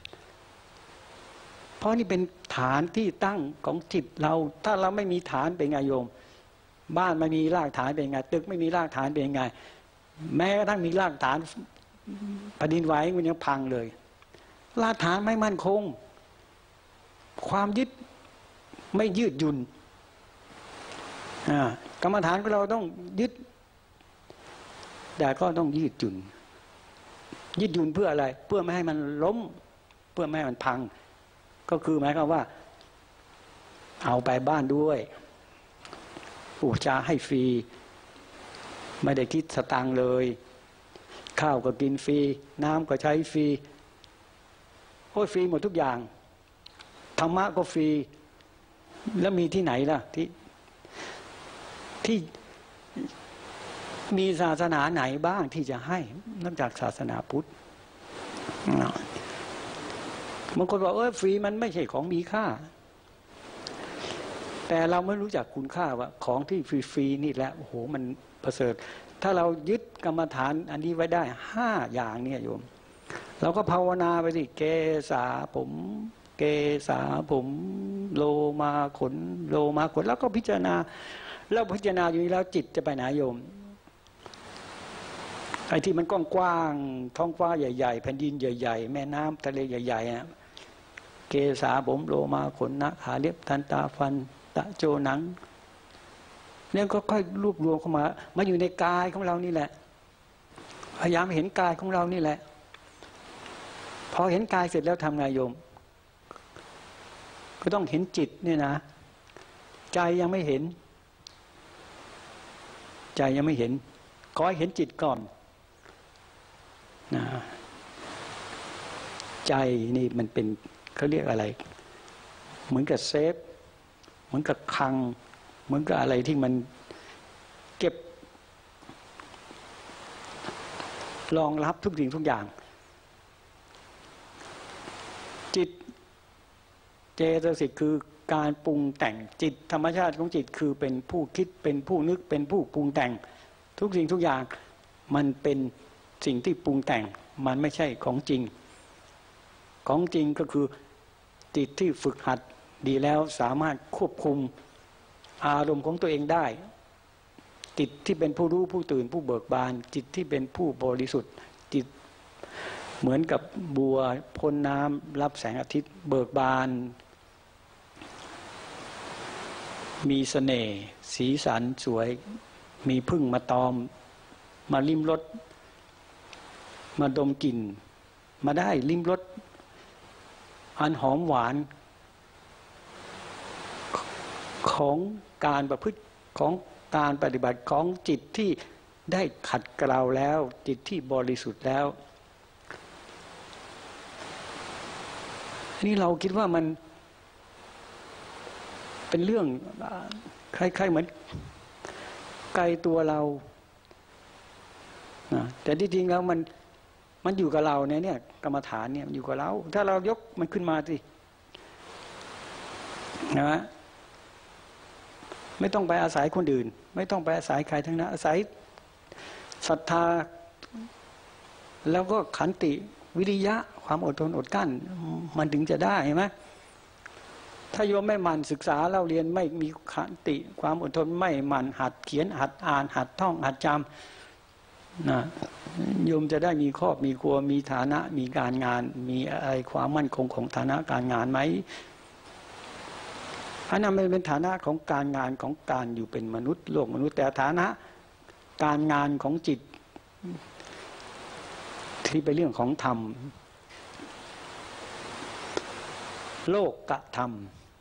เพราะนี่เป็นฐานที่ตั้งของจิตเราถ้าเราไม่มีฐานเป็นไงโยมบ้านไม่มีรากฐานเป็นไงตึกไม่มีรากฐานเป็นไงแม้กระทั่งมีรากฐานแผ่นดินไหวมันยังพังเลยรากฐานไม่มั่นคงความยึดไม่ยืดหยุ่นกรรมฐานของเราต้องยึดแต่ก็ต้องยืดหยุ่นยืดหยุ่นเพื่ออะไรเพื่อไม่ให้มันล้มเพื่อไม่ให้มันพังก็คือหมายความว่าเอาไปบ้านด้วยอุปชาให้ฟรีไม่ได้คิดสตางค์เลยข้าวก็กินฟรีน้ำก็ใช้ฟรีโอ้ยฟรีหมดทุกอย่างธรรมะก็ฟรีแล้วมีที่ไหนล่ะที่มีศาสนาไหนบ้างที่จะให้นอกจากศาสนาพุทธบางคนบอกฟรีมันไม่ใช่ของมีค่าแต่เราไม่รู้จักคุณค่าว่าของที่ฟรีๆนี่แหละโอ้โหมันประเสริฐถ้าเรายึดกรรมฐานอันนี้ไว้ได้5อย่างเนี่ยโยมเราก็ภาวนาไปสิเกสาผมเกสาผมโลมาขนโลมาขนแล้วก็พิจารณาแล้วพิจารณาอยู่แล้วจิตจะไปไหนโยมไอ้ที่มันกว้างๆท้องฟ้าใหญ่ๆแผ่นดินใหญ่ๆแม่น้ำทะเลใหญ่ๆนะเกสาผมโลมาขนนะขาเล็บทันตาฟันตะโจหนังเนี่ยก็ค่อยรวบรวมเข้ามาอยู่ในกายของเรานี่แหละพยายามเห็นกายของเรานี่แหละพอเห็นกายเสร็จแล้วทำไงโยมก็ต้องเห็นจิตเนี่ยนะใจยังไม่เห็นใจยังไม่เห็นขอให้เห็นจิตก่อนนะใจนี่มันเป็นเขาเรียกอะไรเหมือนกับเซฟเหมือนกับคลังเหมือนกับอะไรที่มันเก็บรองรับทุกสิ่งทุกอย่างจิตเจตสิกคือการปรุงแต่งจิตธรรมชาติของจิตคือเป็นผู้คิดเป็นผู้นึกเป็นผู้ปรุงแต่งทุกสิ่งทุกอย่างมันเป็นสิ่งที่ปรุงแต่งมันไม่ใช่ของจริงของจริงก็คือจิตที่ฝึกหัดดีแล้วสามารถควบคุมอารมณ์ของตัวเองได้จิตที่เป็นผู้รู้ผู้ตื่นผู้เบิกบานจิตที่เป็นผู้บริสุทธิ์จิตเหมือนกับบัวพ้นน้ำรับแสงอาทิตย์เบิกบานมีเสน่ห์สีสันสวยมีผึ้งมาตอมมาลิ้มรสมาดมกลิ่นมาได้ลิ้มรสอันหอมหวานของการประพฤติของการปฏิบัติของจิตที่ได้ขัดเกลาแล้วจิตที่บริสุทธิ์แล้วนี่เราคิดว่ามันเป็นเรื่องคล้ายๆเหมือนไกลตัวเรานะแต่ที่จริงแล้วมันอยู่กับเราเนี่ยกรรมฐานเนี่ยอยู่กับเราถ้าเรายกมันขึ้นมาสินะไม่ต้องไปอาศัยคนอื่นไม่ต้องไปอาศัยใครทั้งนั้นอาศัยศรัทธาแล้วก็ขันติวิริยะความอดทนอดกั้นมันถึงจะได้เห็นไหมถ้าโยมไม่หมั่นศึกษาเราเรียนไม่มีขันติความอดทนไม่หมั่นหัดเขียนหัดอ่านหัดท่องหัดจำนะโยมจะได้มีครอบมีครัวมีฐานะมีการงานมีอะไรความมั่นคงของฐานะการงานไหมอันนั้นไม่เป็นฐานะของการงานของการอยู่เป็นมนุษย์โลกมนุษย์แต่ฐานะการงานของจิตที่เป็นเรื่องของธรรมโลกกะธรรม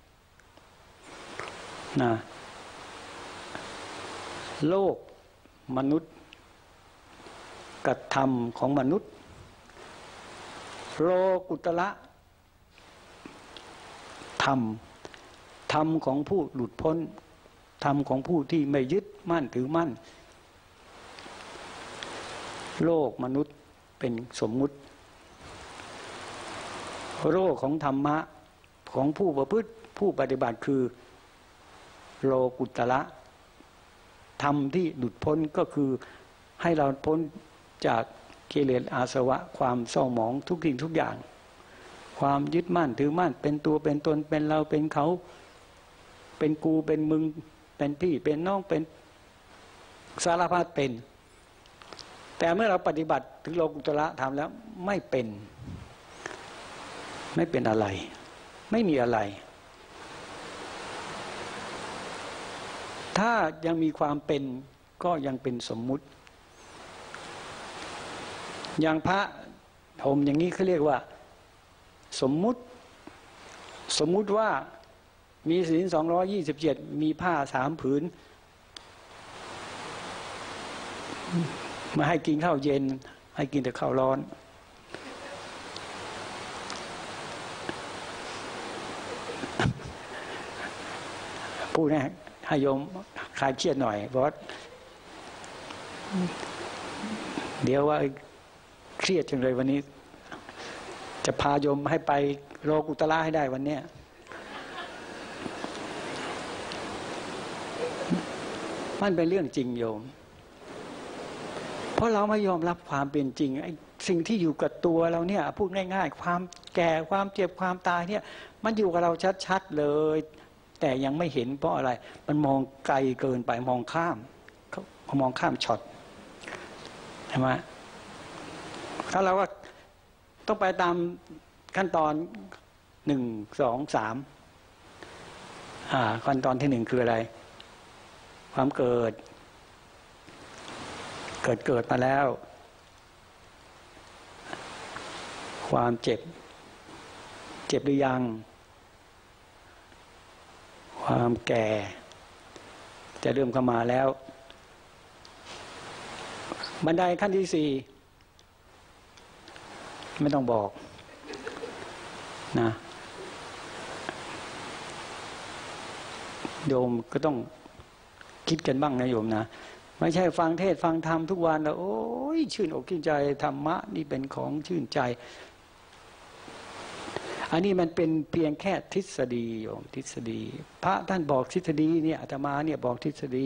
นะโลกมนุษย์กะธรรมของมนุษย์โลกุตระธรรมธรรมของผู้หลุดพ้นธรรมของผู้ที่ไม่ยึดมั่นถือมั่นโลกมนุษย์เป็นสมมุติโลกของธรรมะของผู้ประพฤติผู้ปฏิบัติคือโลกุตระธรรมที่หลุดพ้นก็คือให้เราพ้นจากกิเลสอาสวะความเศร้าหมองทุกสิ่งทุกอย่างความยึดมั่นถือมั่นเป็นตัวเป็นตนเป็นเราเป็นเขาเป็นกูเป็นมึงเป็นพี่เป็นน้องเป็นสารพัดเป็นแต่เมื่อเราปฏิบัติถึงโลกุตระธรรมแล้วไม่เป็นอะไรไม่มีอะไรถ้ายังมีความเป็นก็ยังเป็นสมมุติอย่างพระห่มอย่างนี้เขาเรียกว่าสมมุติว่ามีศีล227มีผ้า3 ผืนมาให้กินข้าวเย็นให้กินแต่ข้าวร้อนพูดให้โยมคลายเครียดหน่อยเพราะเดี๋ยวว่าเครียดจังเลยวันนี้จะพาโยมให้ไปโลกุตระให้ได้วันนี้มันเป็นเรื่องจริงโยมเพราะเราไม่ยอมรับความเป็นจริงไอ้สิ่งที่อยู่กับตัวเราเนี่ยพูดง่ายๆความแก่ความเจ็บความตายเนี่ยมันอยู่กับเราชัดๆเลยแต่ยังไม่เห็นเพราะอะไรมันมองไกลเกินไปมองข้ามช็อตใช่ไหมถ้าเราก็ต้องไปตามขั้นตอน1 2 3ขั้นตอนที่1คืออะไรความเกิดมาแล้วความเจ็บหรือยังความแก่จะเริ่มเข้ามาแล้วบันไดขั้นที่4ไม่ต้องบอกนะโยมก็ต้องคิดกันบ้างนะโยมนะไม่ใช่ฟังเทศฟังธรรมทุกวันแล้วโอ้ยชื่นอกชื่นใจธรรมะนี่เป็นของชื่นใจอันนี้มันเป็นเพียงแค่ทฤษฎีโยมทฤษฎีพระท่านบอกทฤษฎีเนี่ยอาตมาเนี่ยบอกทฤษฎี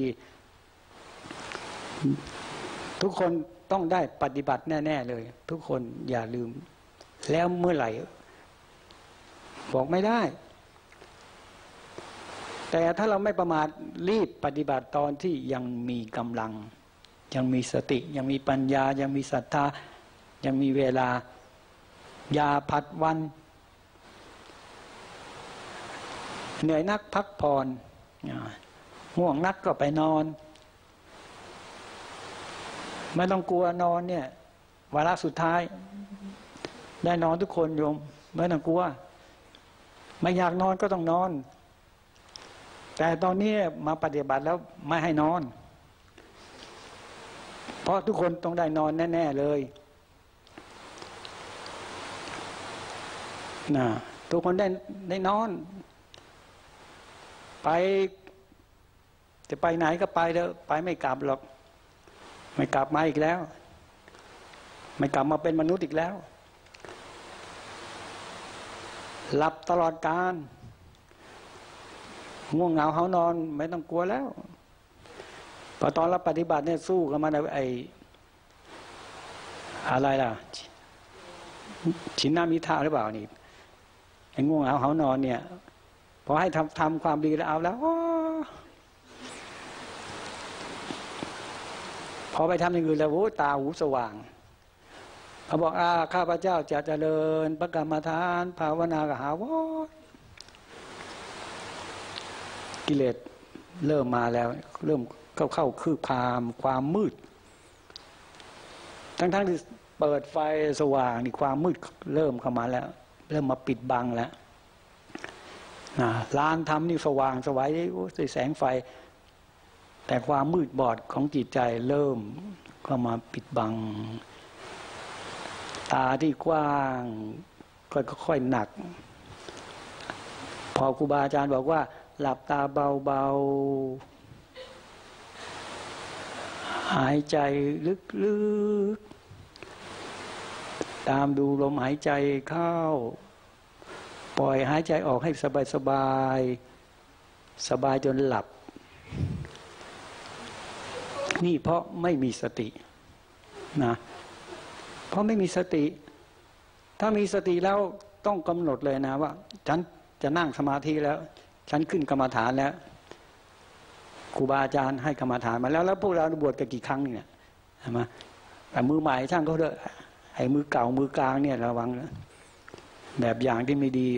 ทุกคนต้องได้ปฏิบัติแน่ๆเลยทุกคนอย่าลืมแล้วเมื่อไหร่บอกไม่ได้แต่ถ้าเราไม่ประมาทรีบปฏิบัติตอนที่ยังมีกำลังยังมีสติยังมีปัญญายังมีศรัทธายังมีเวลาอย่าผัดวันเหนื่อยนักพักผ่อนง่วงนักก็ไปนอนไม่ต้องกลัวนอนเนี่ยวาระสุดท้ายได้นอนทุกคนโยมไม่ต้องกลัวไม่อยากนอนก็ต้องนอนแต่ตอนนี้มาปฏิบัติแล้วไม่ให้นอนเพราะทุกคนต้องได้นอนแน่ๆเลยนะทุกคนได้นอนไปจะไปไหนก็ไปเถอะไปไม่กลับหรอกไม่กลับมาอีกแล้วไม่กลับมาเป็นมนุษย์อีกแล้วหลับตลอดกาลง่วงเหงาเฮานอนไม่ต้องกลัวแล้วพอตอนเราปฏิบัติเนี่ยสู้กันมาในอะไรล่ะชินนามิทาหรือเปล่านี่ไอ้ง่วงเหงาเฮานอนเนี่ยพอให้ทำความดีแล้วเอาแล้วพอไปทำอย่างอื่นแล้วโอ้ตาหูสว่างเขาบอกข้าพเจ้าจะเจริญพระกรรมฐานภาวนากหาวกิเลสเริ่มมาแล้วเริ่มเข้าคือความมืดทั้งที่เปิดไฟสว่างนี่ความมืดเริ่มเข้ามาแล้วเริ่มมาปิดบังแล้วลานธรรมนี่สว่างสวัยด้วยแสงไฟแต่ความมืดบอดของจิตใจเริ่มเข้ามาปิดบังตาที่กว้างก็ค่อยหนักพอครูบาอาจารย์บอกว่าหลับตาเบาๆหายใจลึกๆตามดูลมหายใจเข้าปล่อยหายใจออกให้สบายจนหลับนี่เพราะไม่มีสตินะเพราะไม่มีสติถ้ามีสติแล้วต้องกำหนดเลยนะว่าฉันจะนั่งสมาธิแล้วฉันขึ้นกรรมฐานแล้วครูบาอาจารย์ให้กรรมฐานมาแล้วพวกเราบวชกันกี่ครั้งเนี่ยใช่ไหมแต่มือใหม่ช่างเขาเถอะไอ้มือเก่ามือกลางเนี่ยระวังนะแบบอย่างที่ไม่ดี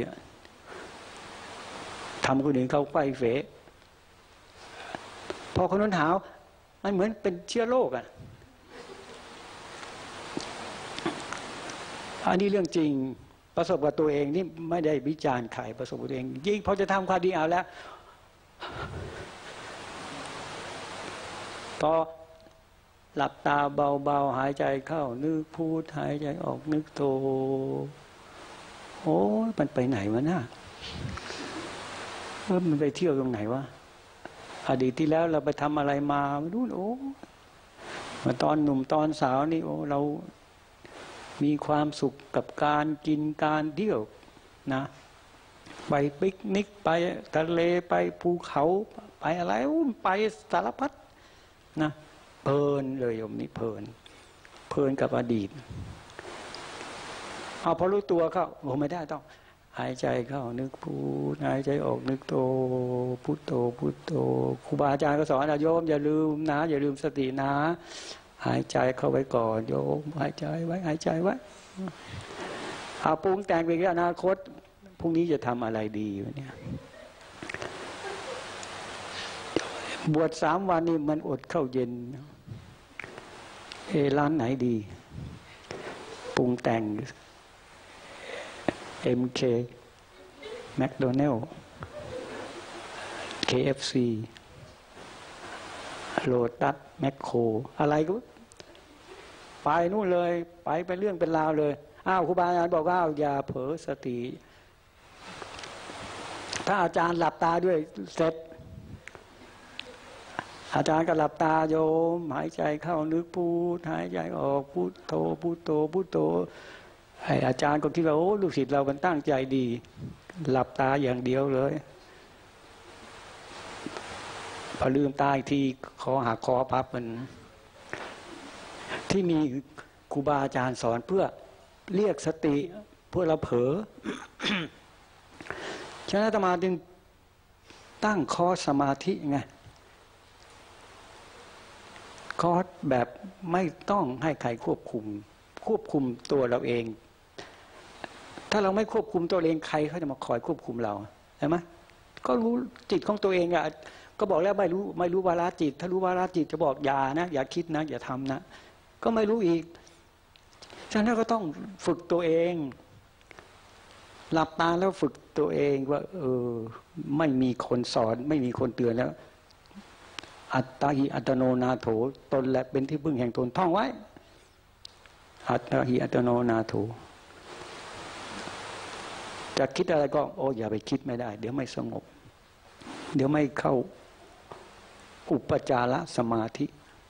ทำคนอื่นเขาไฟเฟะพอคนนั้นหาวมันเหมือนเป็นเชื้อโรคอันนี้เรื่องจริงประสบกับตัวเองนี่ไม่ได้วิจารณ์ใครประสบกับตัวเองยิ่งพอจะทำความดีเอาแล้วพอหลับตาเบาๆหายใจเข้านึกพูดหายใจออกนึกโตโอ้มันไปไหนวะน่ะมันไปเที่ยวตรงไหนวะอดีตที่แล้วเราไปทำอะไรมาไม่รู้โอ้มาตอนหนุ่มตอนสาวนี่โอ้เรามีความสุขกับการกินการเที่ยวนะไปปิกนิกไปทะเลไปภูเขาไปอะไรไปสารพัดนะเพลินเลยโยมนี่เพลินกับอดีตเอาพอรู้ตัวเข้าโอ้ไม่ได้ต้องหายใจเข้านึกพูดหายใจออกนึกโตพุทโธพุทโธครูบาอาจารย์ก็สอนโยมอย่าลืมนะอย่าลืมสตินะหายใจเข้าไว้ก่อนโยมหายใจไว้หายใจไว้เอาปรุงแต่งไปในอนาคตพรุ่งนี้จะทำอะไรดีวะเนี่ยบวช3 วันนี่มันอดข้าวเย็นร้านไหนดีปรุงแต่ง MK McDonald KFC โลตัสแมคโครอะไรก็ไปนู่นเลยไปเรื่องเป็นราวเลยครูบาอาจารย์บอกว่าอย่าเผลอสติถ้าอาจารย์หลับตาด้วยเสร็จอาจารย์ก็หลับตาโยมหายใจเข้านึกพูดหายใจออกพุทโธพุทโธพุทโธอาจารย์ก็คิดว่าโอ้ลูกศิษย์เรามันตั้งใจดีหลับตาอย่างเดียวเลยพอลืมตาอีกทีคอหักคอพับมันที่มีครูบาอาจารย์สอนเพื่อเรียกสติเพื่อเราเผลอ ฉะนั้นอาตมาจึงตั้งคอร์สสมาธิไงคอร์สแบบไม่ต้องให้ใครควบคุมตัวเราเองถ้าเราไม่ควบคุมตัวเองใครเขาจะมาคอยควบคุมเราใช่ไหมก็รู้จิตของตัวเองอะก็บอกแล้วไม่รู้วาระจิตถ้ารู้วาระจิตจะบอกอย่านะอย่าคิดนะอย่าทำนะก็ไม่รู้อีกฉะนั้นก็ต้องฝึกตัวเองหลับตาแล้วฝึกตัวเองว่าไม่มีคนสอนไม่มีคนเตือนแล้วอัตตาหิอัตโนนาโถตนแหละเป็นที่พึ่งแห่งตนท่องไว้อัตตาหิอัตโนนาโถจะคิดอะไรก็โอ้อย่าไปคิดไม่ได้เดี๋ยวไม่สงบเดี๋ยวไม่เข้าอุปจารสมาธิ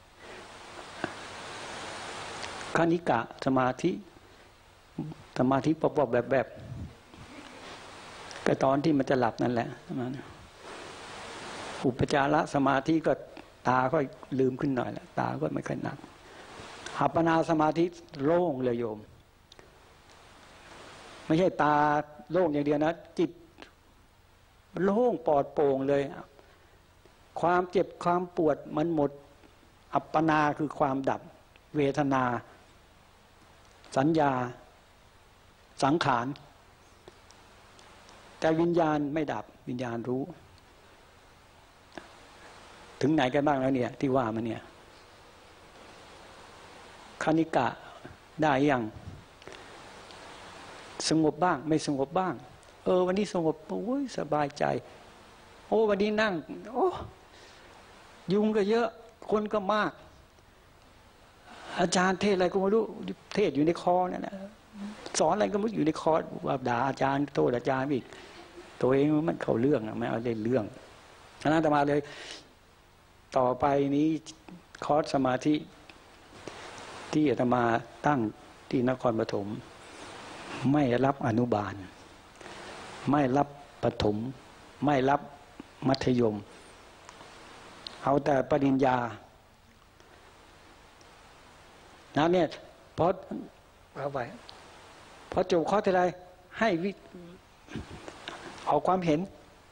คณิกะสมาธิปอบๆแบบก็ตอนที่มันจะหลับนั่นแหละอุปจารสมาธิก็ตาก็ลืมขึ้นหน่อยแล้วตาก็ไม่ค่อยหนักอัปปนาสมาธิโล่งเลยโยมไม่ใช่ตาโล่งอย่างเดียวนะจิตโล่งปลอดโปร่งเลยความเจ็บความปวดมันหมดอัปปนาคือความดับเวทนาสัญญาสังขารแต่วิญญาณไม่ดับวิญญาณรู้ถึงไหนกันบ้างแล้วเนี่ยที่ว่ามันเนี่ยคณิกะได้ยังสงบบ้างไม่สงบบ้างวันนี้สงบโอ้ยสบายใจโอ้วันนี้นั่งโอ้ยุงก็เยอะคนก็มากอาจารย์เทศอะไรก็ไม่รู้เทศอยู่ในคอนั่นแหละสอนอะไรก็ไม่รู้อยู่ในคอว่าด่าอาจารย์โทษอาจารย์อีกตัวเองมันเข้าเรื่องไม่เอาเล่นเรื่องฉะนั้นอาตมาเลยต่อไปนี้คอร์สสมาธิที่อาตมาตั้งที่นครปฐมไม่รับอนุบาลไม่รับประถมไม่รับมัธยมเอาแต่ปริญญานะเนี่ยพอเอาไว้พอจบคอร์สอะไรให้เอาความเห็น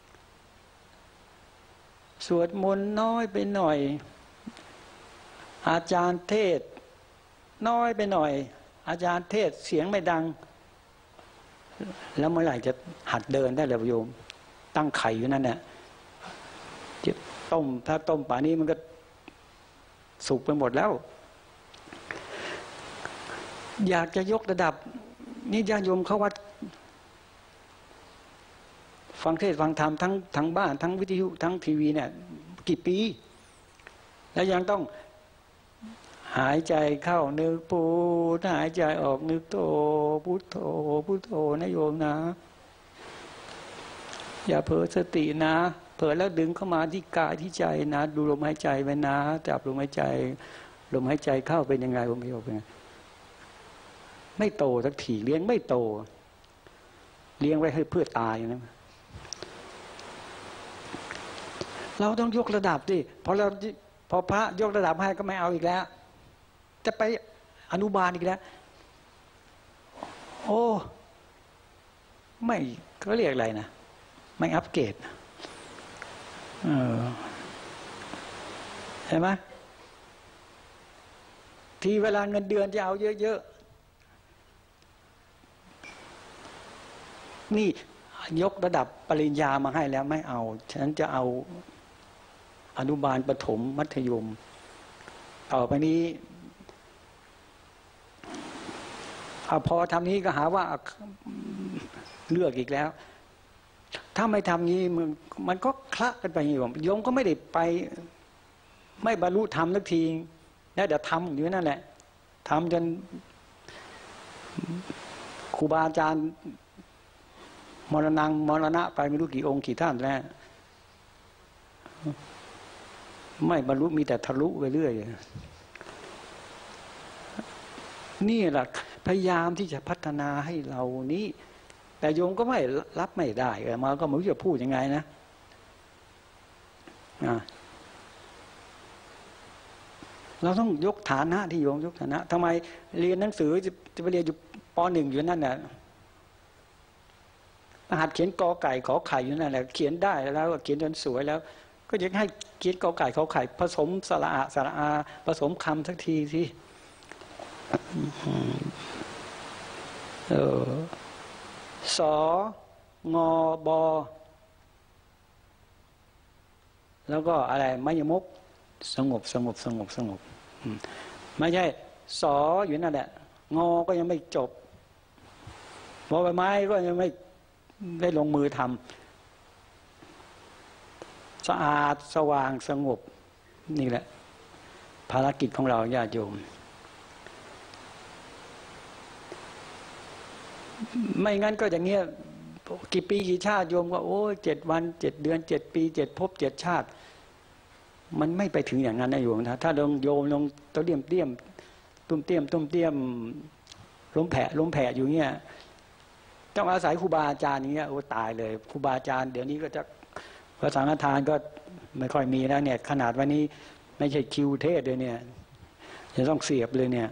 สวดมนต์น้อยไปหน่อยอาจารย์เทศน้อยไปหน่อยอาจารย์เทศเสียงไม่ดังแล้วเมื่อไหร่จะหัดเดินได้เลยโยมตั้งไข่อยู่นั่นเนี่ยต้มถ้าต้มป่านี้มันก็สุกไปหมดแล้วอยากจะยกระดับนี่ญาติโยมเขาวัดฟังเทศฟังธรรมทั้งบ้านทั้งวิทยุทั้งทีวีเนี่ยกี่ปีแล้วยังต้องหายใจเข้านึกพุทหายใจออกนึกโธพุทโธพุทโธนะโยมนะอย่าเผลอสตินะเผลอแล้วดึงเข้ามาที่กายที่ใจนะดูลมหายใจไว้นะจับลมหายใจลมหายใจเข้าเป็นยังไงลมหายใจออกเป็นยังไงไม่โตสักทีเลี้ยงไม่โตเลี้ยงไว้ให้เพื่อตายนะเราต้องยกระดับดิพอพระยกระดับให้ก็ไม่เอาอีกแล้วจะไปอนุบาลอีกแล้วโอ้ไม่เขาเรียกอะไรนะไม่อัปเกรดเห็นไหมทีเวลาเงินเดือนจะเอาเยอะๆนี่ยกระดับปริญญามาให้แล้วไม่เอาฉันจะเอาอนุบาลประถมมัธยมต่อไปนี้พอทำนี้ก็หาว่าเลือกอีกแล้วถ้าไม่ทำนี้มันก็คละกันไปโยมก็ไม่ได้ไปไม่บรรลุธรรมสักทีแล้วเดี๋ยวทำอยู่นั่นแหละทำจนครูบาอาจารย์มรณะไปไม่รู้กี่องค์กี่ท่านแล้วไม่บรรลุมีแต่ทะลุไปเรื่อยนี่แหละพยายามที่จะพัฒนาให้เรานี้แต่โยมก็ไม่รับไม่ได้มาก็ไม่รู้จะพูดยังไงนะเราต้องยกฐานะที่โยมยกฐานะทำไมเรียนหนังสือจะไปเรียนอยู่ป.1 อยู่นั่นน่ะหัดเขียนกอไก่ขอไข่อยู่นั่นแหละเขียนได้แล้วเขียนจนสวยแล้วก็ยังให้เขียนกอไก่ขอไข่ผสมสระอาผสมคำสักทีสิสงบแล้วก็อะไรมยมุกสงบไม่ใช่สออยู่นั่นแหละงอก็ยังไม่จบบอใบไม้ก็ยังไม่ได้ลงมือทำสะอาดสว่างสงบนี่แหละภารกิจของเราญาติโยมไม่งั้นก็อย่างเงี้ยกี่ปีกี่ชาติโยมก็โอ้7 วัน7 เดือน7 ปี7 ภพ7 ชาติมันไม่ไปถึงอย่างนั้นนะโยมนะถ้าโยมลงตุ้มเตี้ยมตุ้มเตี้ยมล้มแผลอยู่เงี้ยต้องอาศัยครูบาอาจารย์อย่างเงี้ยโอ้ตายเลยครูบาอาจารย์เดี๋ยวนี้ก็จะพระสังฆทานก็ไม่ค่อยมีแล้วเนี่ยขนาดวันนี้ไม่ใช่คิวเทศเลยเนี่ยจะต้องเสียบเลยเนี่ย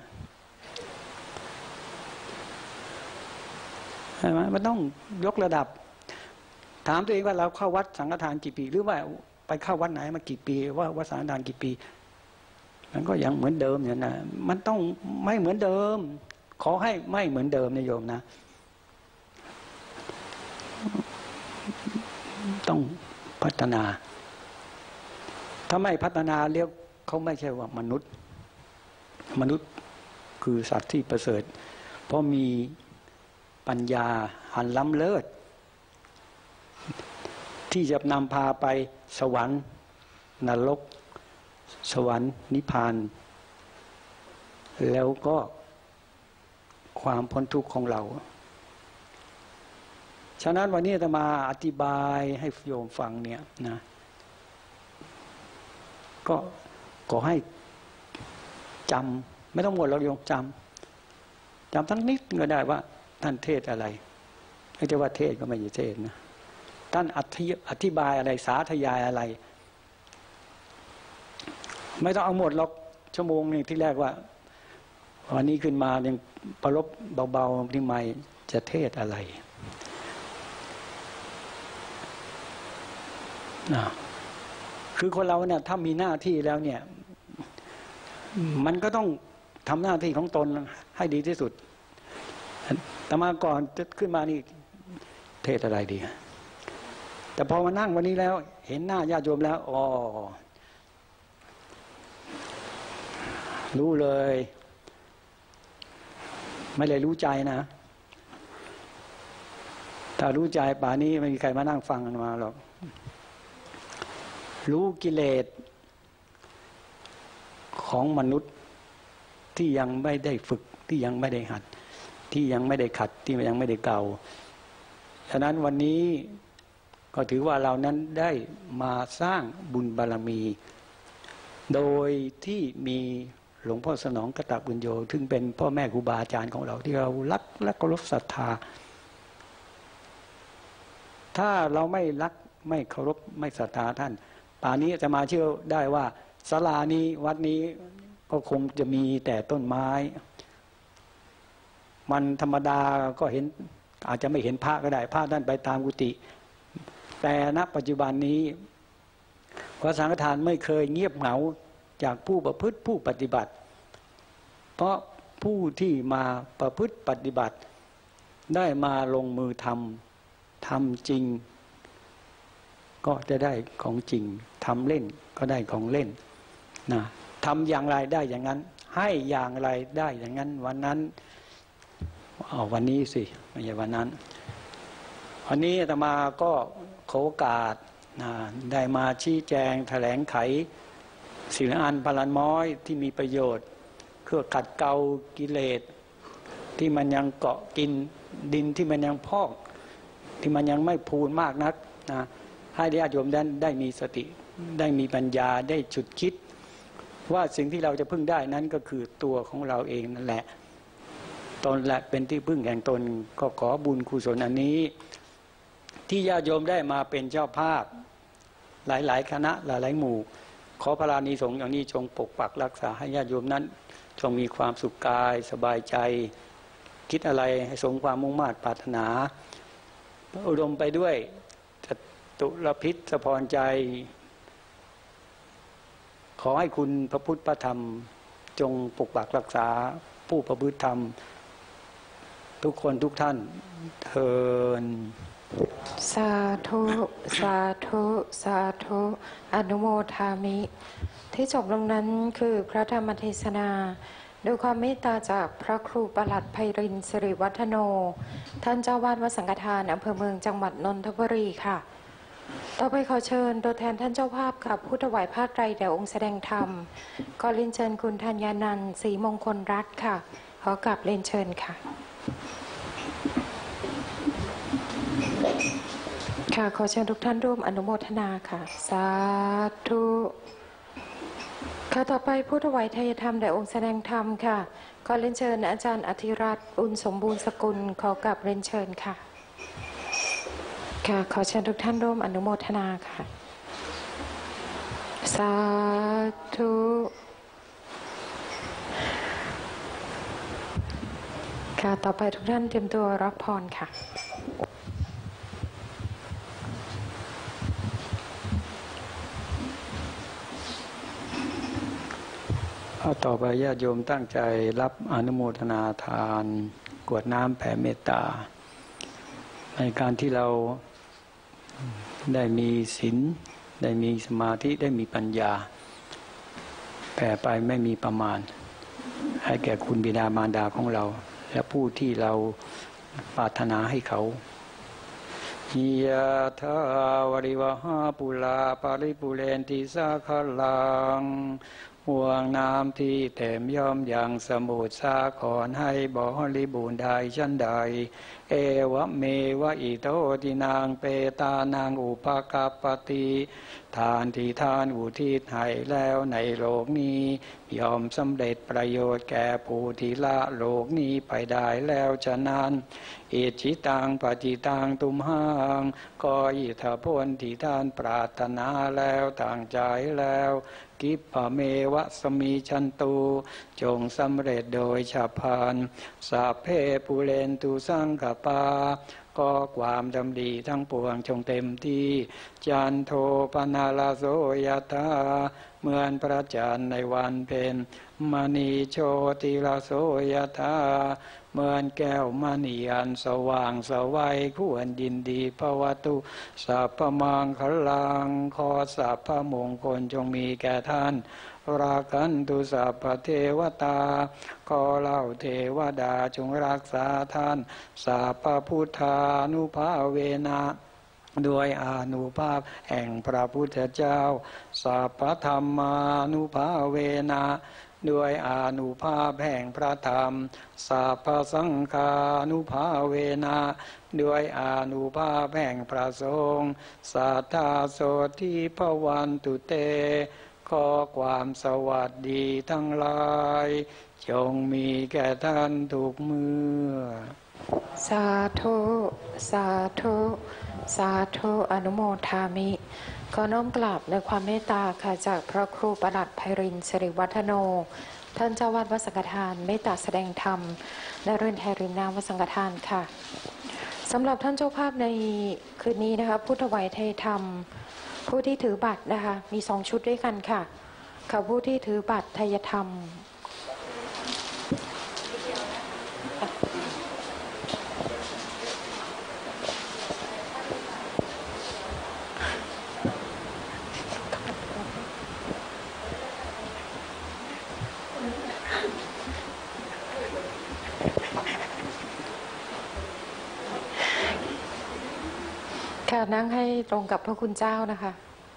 ใช่ไหมมันต้องยกระดับถามตัวเองว่าเราเข้าวัดสังฆทานกี่ปีหรือว่าไปเข้าวัดไหนมากี่ปีว่าวัดสังฆทานกี่ปีมันก็ยังเหมือนเดิมอย่างนั้นมันต้องไม่เหมือนเดิมขอให้ไม่เหมือนเดิมนะโยมนะต้องพัฒนาถ้าไม่พัฒนาเรียกเขาไม่ใช่ว่ามนุษย์คือสัตว์ที่ประเสริฐเพราะมีปัญญาอันล้ำเลิศที่จะนำพาไปสวรรค์นรกสวรรค์นิพพานแล้วก็ความพ้นทุกข์ของเราฉะนั้นวันนี้จะมาอธิบายให้โยมฟังเนี่ยนะก็ขอให้จำไม่ต้องหมดเราโยมจำทั้งนิดก็ได้ว่าท่านเทศอะไรไม่ใช่ว่าเทศก็ไม่ใช่เทศนะท่านอธิบายอะไรสาธยายอะไรไม่ต้องเอาหมดหรอกชั่วโมงนึงที่แรกว่าวันนี้ขึ้นมายังประลบเบาๆที่ไม่จะเทศอะไรนะคือคนเราเนี่ยถ้ามีหน้าที่แล้วเนี่ยมันก็ต้องทำหน้าที่ของตนให้ดีที่สุดแต่มาก่อนจะขึ้นมานี่เทศอะไรดีแต่พอมานั่งวันนี้แล้วเห็นหน้าญาติโยมแล้วอ๋อรู้เลยไม่เลยรู้ใจนะถ้ารู้ใจป่านี้ไม่มีใครมานั่งฟังกันมาหรอกรู้กิเลสของมนุษย์ที่ยังไม่ได้ฝึกที่ยังไม่ได้หัดที่ยังไม่ได้ขัดที่ยังไม่ได้เก่าฉะนั้นวันนี้ก็ถือว่าเรานั้นได้มาสร้างบุญบารมีโดยที่มีหลวงพ่อสนองกตปุญโญซึ่งเป็นพ่อแม่ครูบาอาจารย์ของเราที่เรารักและเคารพศรัทธาถ้าเราไม่รักไม่เคารพไม่ศรัทธาท่านป่านนี้จะมาเชื่อได้ว่าศาลานี้วัดนี้ก็คงจะมีแต่ต้นไม้มันธรรมดาก็เห็นอาจจะไม่เห็นพระก็ได้พระท่านไปตามกุฏิแต่ณปัจจุบันนี้พระสังฆทานไม่เคยเงียบเหงาจากผู้ประพฤติผู้ปฏิบัติเพราะผู้ที่มาประพฤติปฏิบัติได้มาลงมือทำจริงก็จะได้ของจริงทำเล่นก็ได้ของเล่นนะทำอย่างไรได้อย่างนั้นให้อย่างไรได้อย่างนั้นวันนั้นวันนี้สิไม่ใช่วันนั้นวันนี้อาตมาก็ขอโอกาสได้มาชี้แจงแถลงไขสิ่งอันพลันม้อยที่มีประโยชน์เพื่อขัดเกลากิเลสที่มันยังเกาะกินดินที่มันยังพอกที่มันยังไม่พูนมากนักนะให้ญาติโยมได้มีสติได้มีปัญญาได้ฉุดคิดว่าสิ่งที่เราจะพึ่งได้นั้นก็คือตัวของเราเองนั่นแหละตนแหละเป็นที่พึ่งแห่งตนก็ขอบุญกุศลอันนี้ที่ญาติโยมได้มาเป็นเจ้าภาพหลายๆคณะหลายๆหมู่ขอพระรานิสงส์อย่างนี้จงปกปักรักษาให้ญาติโยมนั้นจงมีความสุขกายสบายใจคิดอะไรให้สมความมุ่งมั่นปรารถนาอุดมไปด้วยจตุรพิษสะพรใจขอให้คุณพระพุทธพระธรรมจงปกปักรักษาผู้ประพฤติธรรมทุกคนทุกท่านเทอญสาธุสาธุสาธุอนุโมทามิที่จบลงนั้นคือพระธรรมเทศนาด้วยความเมตตาจากพระครูประหลัดไพรินทร์สิริวัฒโนท่านเจ้าวาดวัดสังฆทานอำเภอเมืองจังหวัดนนทบุรีค่ะต่อไปขอเชิญตัวแทนท่านเจ้าภาพกับผู้ถวายผ้าไตรแด่องค์แสดงธรรมก็เรียนเชิญคุณธัญญานันท์ศรีมงคลรัตน์ค่ะขอกราบเรียนเชิญค่ะค่ะขอเชิญทุกท่านร่วมอนุโมทนาค่ะสาธุค่ะต่อไปผู้ถวายทายธรรมแด่องค์แสดงธรรมค่ะขอเรียนเชิญอาจารย์อธิรัตน์อุณสมบูรณ์สกุลขอกราบเรียนเชิญค่ะค่ะขอเชิญทุกท่านร่วมอนุโมทนาค่ะสาธุค่ะต่อไปทุกท่านเตรียมตัวรับพรค่ะต่อไปญาติโยมตั้งใจรับอนุโมทนาทานกรวดน้ำแผ่เมตตาในการที่เราได้มีศีลได้มีสมาธิได้มีปัญญาแผ่ไปไม่มีประมาณให้แก่คุณบิดามารดาของเราและผู้ที่เราปรารถนาให้เขายะถาวริวหาปุลาปาริปุเรนติสาคลังห่วงน้ำที่เต็มย่อมอย่างสมุทรสาครให้บริบูรณ์ได้ชั้นใดเอวะเมวะอิโตตินางเปตานางอุปกัปปติทานที่ทานอุทิศให้แล้วในโลกนี้ยอมสำเร็จประโยชน์แก่ผู้ที่ละโลกนี้ไปได้แล้วฉะนั้นอิจิตังปฏิตังตุมหังก็อิทธิพลที่ท่านปรารถนาแล้วตั้งใจแล้วกิปะเมวะสมิชันตุจงสำเร็จโดยฉับพลันสัพเพปุเรนตุสังกปาก็ความดำดีทั้งปวงจงเต็มที่จันโทปนาลาโสยถาเหมือนพระจันทร์ในวันเพ็ญมณีโชติลาโสยถาเหมือนแก้วมณีอันสว่างสวัยควรยินดีภวตุสัพพมังคลังขอสัพพมงคลจงมีแก่ท่านราคันตุสัพพเทวตาขอเหล่าเทวดาจงรักษาท่านสัพพพุทธานุภาเวนะด้วยอานุภาพแห่งพระพุทธเจ้าสัพพธรรมานุภาเวนะด้วยอานุภาพแห่งพระธรรมสัพพสังฆานุภาเวนะด้วยอานุภาพแห่งพระสงฆ์สัทธาโสทิภวันตุเตขอความสวัสดีทั้งหลายจงมีแก่ท่านทุกเมื่อสาธุสาธุสาธุอนุโมทามิขอน้อมกราบในความเมตตาค่ะจากพระครูประหลัดไพรินทร์สิริวัฒโนท่านเจ้าวาดวัดสังฆทานเมตตาแสดงธรรมและเรื่นแห่ริมน้ำวัดสังฆทานค่ะสำหรับท่านเจ้าภาพในคืนนี้นะคะผู้ถวายไทยธรรมผู้ที่ถือบัตรนะคะมี2ชุดด้วยกันค่ะค่ะผู้ที่ถือบัตรไทยธรรมค่ะนั่งให้ตรงกับพระคุณเจ้านะคะ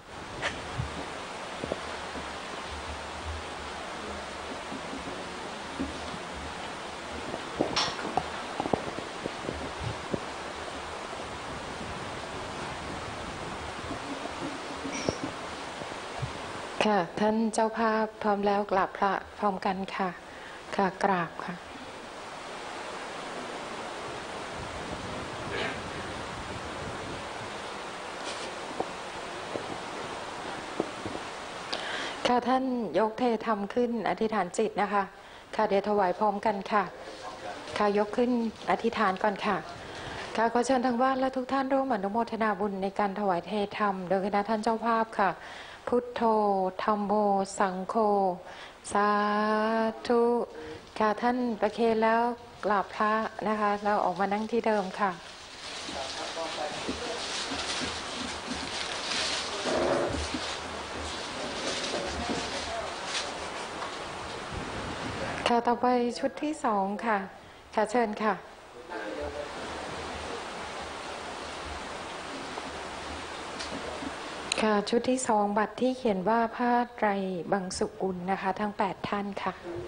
ค่ะท่านเจ้าภาพพร้อมแล้วกราบพระพร้อมกันค่ะค่ะกราบค่ะค่ะท่านยกเทธรรมขึ้นอธิษฐานจิตนะคะค่ะเดี๋ยวถวายพร้อมกันค่ะค่ะยกขึ้นอธิษฐานก่อนค่ะค่ะขอเชิญทางบ้านและทุกท่านร่วมอนุโมทนาบุญในการถวายเทธรรมโดยคณะท่านเจ้าภาพค่ะพุทโธธัมโมสังโฆสาธุค่ะท่านประเคนแล้วกราบพระนะคะแล้วออกมานั่งที่เดิมค่ะค่ะต่อไปชุดที่2ค่ะค่ะเชิญค่ะค่ะชุดที่2บัตรที่เขียนว่าผ้าไตรบังสุกุลนะคะทั้ง8ท่านค่ะ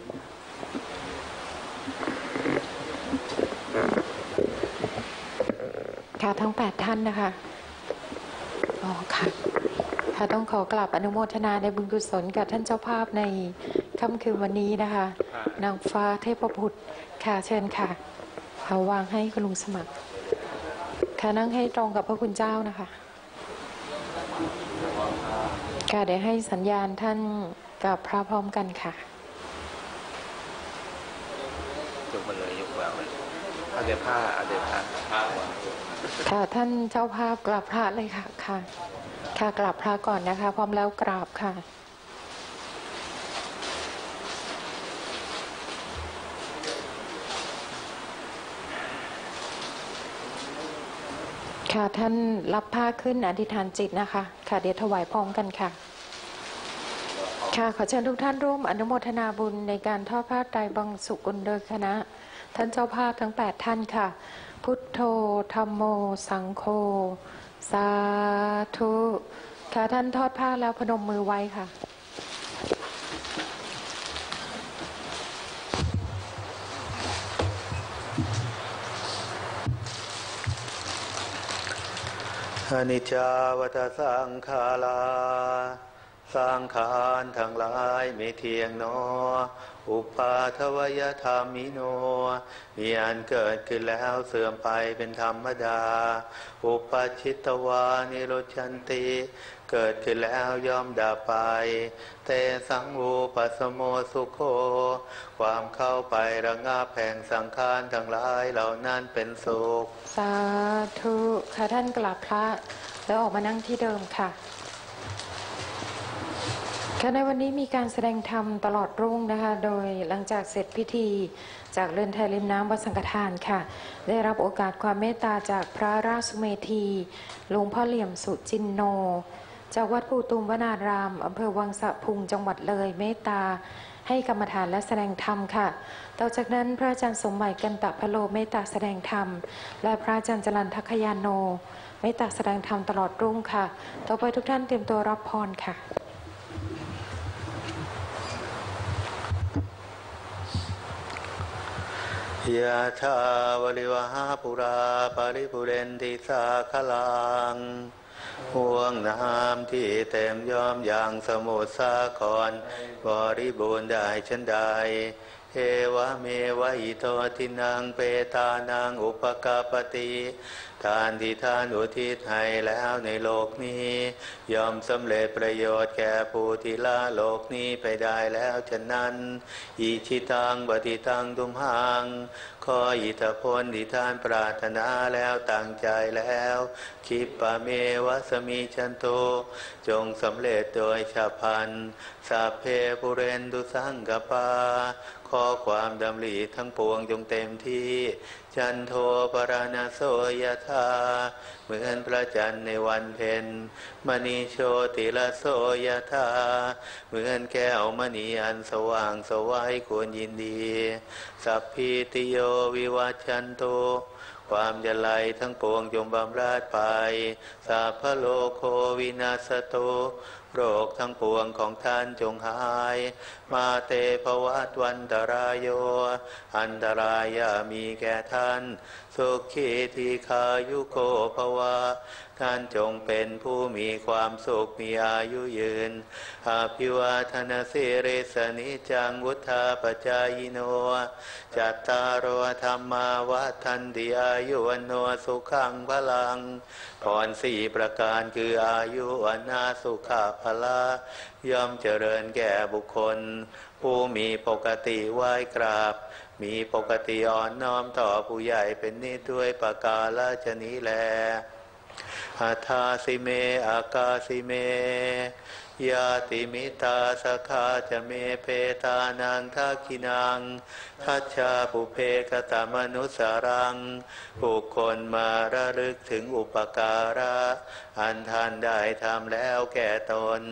ค่ะทั้ง8ท่านนะคะอ๋อค่ะค่ะต้องขอกราบอนุโมทนาในบุญกุศลกับท่านเจ้าภาพในค่ำคืนวันนี้นะคะนางฟ้าเทพบุตรค่ะเชิญค่ะเอาวางให้คุณลุงสมัครค่ะนั่งให้ตรงกับพระคุณเจ้านะคะค่ะเดี๋ยวให้สัญญาณท่านกับพระพร้อมกันค่ะยกมาเลยยกวางเลยเอาเดี๋ยวผ้าค่ะท่านเจ้าภาพกราบพระเลยค่ะค่ะค่ะกราบพระก่อนนะคะพร้อมแล้วกราบค่ะค่ะท่านรับผ้าขึ้นอธิษฐานจิตนะคะค่ะเดี๋ยวถวายพร้อมกันค่ะค่ะขอเชิญทุกท่านร่วมอนุโมทนาบุญในการทอดผ้าไตรบังสุกุลโดยคณะท่านเจ้าภาพทั้ง8ท่านค่ะพุทโธธัมโมสังโฆสาธุค่ะท่านทอดผ้าแล้วพนมมือไว้ค่ะอนิจจาวัฏสังขาราสังขารทั้งหลายไม่เที่ยงหนออุปาทวยธรรมิโนมีอันเกิดขึ้นแล้วเสื่อมไปเป็นธรรมดาอุปชิตวานิโรชันติเกิดขึ้นแล้วย่อมดับไปเตสังวูปัสโมสุโขความเข้าไประงับแห่งสังขารทั้งหลายเหล่านั้นเป็นสุขสาธุค่ะท่านกราบพระแล้วออกมานั่งที่เดิมค่ะค่ะในวันนี้มีการแสดงธรรมตลอดรุ่งนะคะโดยหลังจากเสร็จพิธีจากเรือนไทยริมน้ำวัดสังฆทานค่ะได้รับโอกาสความเมตตาจากพระราชเมธีหลวงพ่อเหลี่ยมสุจินโนจากวัดภูตุมวนารามอำเภอวังสะพุงจังหวัดเลยเมตตาให้กรรมฐานและแสดงธรรมค่ะต่อจากนั้นพระอาจารย์สมหมายกันตะพโลเมตตาแสดงธรรมและพระอาจารย์จรัญทัคยานโนเมตตาแสดงธรรมตลอดรุ่งค่ะต่อไปทุกท่านเตรียมตัวรับพรค่ะยะถาวริวหาปุราปริปุเรนติสาคลังห่วงน้ำที่เต็มย้อมอย่างสมุทรสาครบริบูรณ์ได้ฉันใดเอวะเมวะอิโตทินังเปตานังอุปกาปติทานที่ท่านอุทิศให้แล้วในโลกนี้ย่อมสำเร็จประโยชน์แก่ผู้ที่ละโลกนี้ไปได้แล้วฉะนั้นอิชิตังปฏิตังทุมหังขออิทธิพลที่ท่านปรารถนาแล้วตั้งใจแล้วคิปะเมวะสมิชันโตจงสำเร็จโดยฉับพลันสัพเพปุเรนตุสังกปาขอความดำริทั้งปวงจงเต็มที่จันโทปราณโสยธาเหมือนพระจันทร์ในวันเพ็ญมณีโชติละโสยธาเหมือนแก้วมณีอันสว่างสวัยควรยินดีสัพพิติโยวิวัชชันโตความจะไลทั้งปวงจงบำราดไปสัพพโลโควินาศโตโรคทั้งปวงของท่านจงหายมาเตภวัตวันตรายโยอันตรายามีแก่ท่านสุขีทีคายุโกภวะท่านจงเป็นผู้มีความสุขมีอายุยืนอภิวาทนาสิริสนิจังวุธาปจายโนจัตตารโอธรรมาวัฏันติอายุวันโนสุขังพลังพร4ประการคืออายุวันนาสุขภละย่อมเจริญแก่บุคคลผู้มีปกติไหว้กราบมีปกติอ่อนน้อมต่อผู้ใหญ่เป็นนิจด้วยประกาศนี้แลอัฏฐาสิเมอากาสิเมยาติมิตาสคาจะเมเพตานังทักขินังทัชชาปุเพกตมนุสารังบุคคลมาระลึกถึงอุปการะอันท่านได้ทำแล้วแก่ตน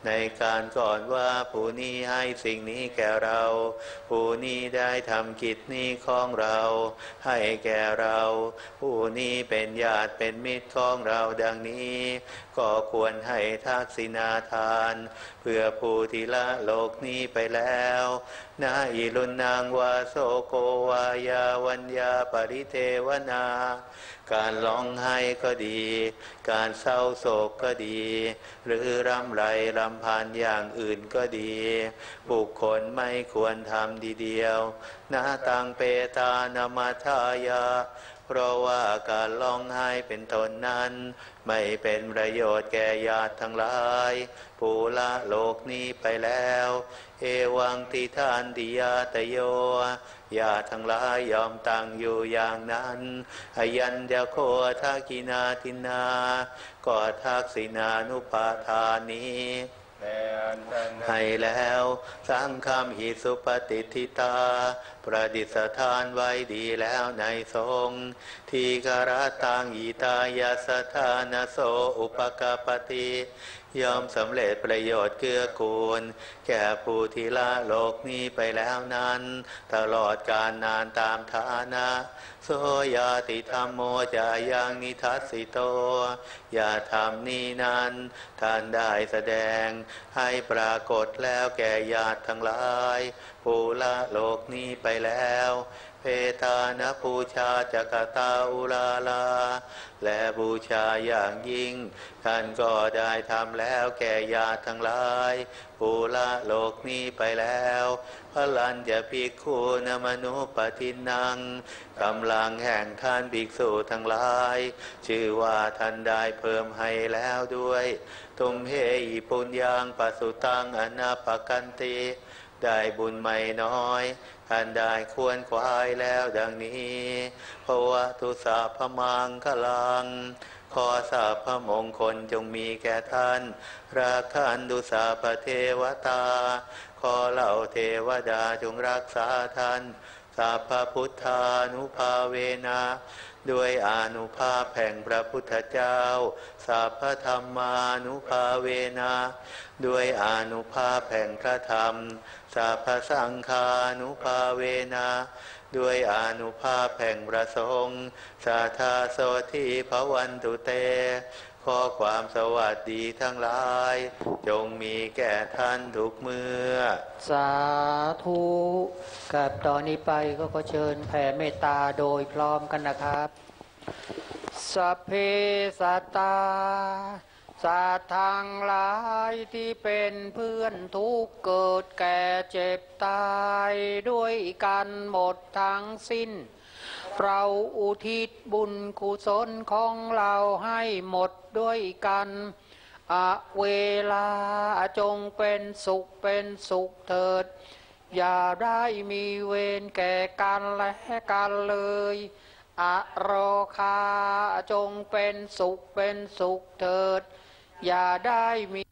ในการก่อนว่าผู้นี้ให้สิ่งนี้แก่เราผู้นี้ได้ทำกิจนี้ของเราให้แก่เราผู้นี้เป็นญาติเป็นมิตรของเราดังนี้ก็ควรให้ทักษิณาทานเพื่อผู้ที่ละโลกนี้ไปแล้วนาอิรุณังวาโสโกวายาวัญญาปริเทวนาการร้องไห้ก็ดีการเศร้าโศกก็ดีหรือรำไรรำพันอย่างอื่นก็ดีบุคคลไม่ควรทำดีเดียวนาตังเปตานามาทายาเพราะว่าการร้องไห้เป็นต้นนั้นไม่เป็นประโยชน์แก่ญาติทั้งหลายผู้ละโลกนี้ไปแล้วเอวังติทานติยาตโยญาติทั้งหลายยอมตั้งอยู่อย่างนั้นอายัญญโคทักขินาทินาก็ทักษิณานุปาทานีให้แล้วสังฆัมหิสุปฏิทิตาประดิษฐานไว้ดีแล้วในสงฆ์ทีฆรตังอิตายาสถานโสอุปกปติยอมสำเร็จประโยชน์เกื้อกูลแก่ผู้ที่ละโลกนี้ไปแล้วนั้นตลอดกาลนานตามฐานะโสยาติธรรมโมจายังนิทัสสิโตอย่าทำนี้นั้นท่านได้แสดงให้ปรากฏแล้วแก่ญาติทั้งหลายผู้ละโลกนี้ไปแล้วเพทานบูชาจักตาอุลาลาและบูชาอย่างยิ่งท่านก็ได้ทำแล้วแก่ญาติทั้งหลายผู้ละโลกนี้ไปแล้วพลัญจะภิกขุนมนุปทินังกำลังแห่งท่านภิกษุทั้งหลายชื่อว่าท่านได้เพิ่มให้แล้วด้วยตุมเหหิปุญญังปัสสุตังอนาปกันติได้บุญไม่น้อยท่านได้ควรควายแล้วดังนี้ภวตุสาพมังคลังขอสาพมงคลจงมีแก่ท่านราคันตุสาพเทวตาขอเหล่าเทวดาจงรักษาท่านสัพพพุทธานุภาเวนะด้วยอานุภาพแห่งพระพุทธเจ้าสัพพธรรมานุภาเวนะด้วยอานุภาพแห่งพระธรรมสัพพสังฆานุภาเวนะด้วยอานุภาพแห่งพระสงฆ์สาธาโสทิภวันตุเตขอความสวัสดีทั้งหลายจงมีแก่ท่านทุกเมื่อสาธุกับตอนนี้ไปก็ขอเชิญแผ่เมตตาโดยพร้อมกันนะครับสัพเพสัตตาสัตว์ทั้งหลายที่เป็นเพื่อนทุกข์เกิดแก่เจ็บตายด้วยกันหมดทั้งสิ้นเราอุทิศบุญกุศลของเราให้หมดด้วยกันเวลาจงเป็นสุขเถิดอย่าได้มีเวรแก่กันและกันเลยโรคาจงเป็นสุขเถิดอย่าได้มี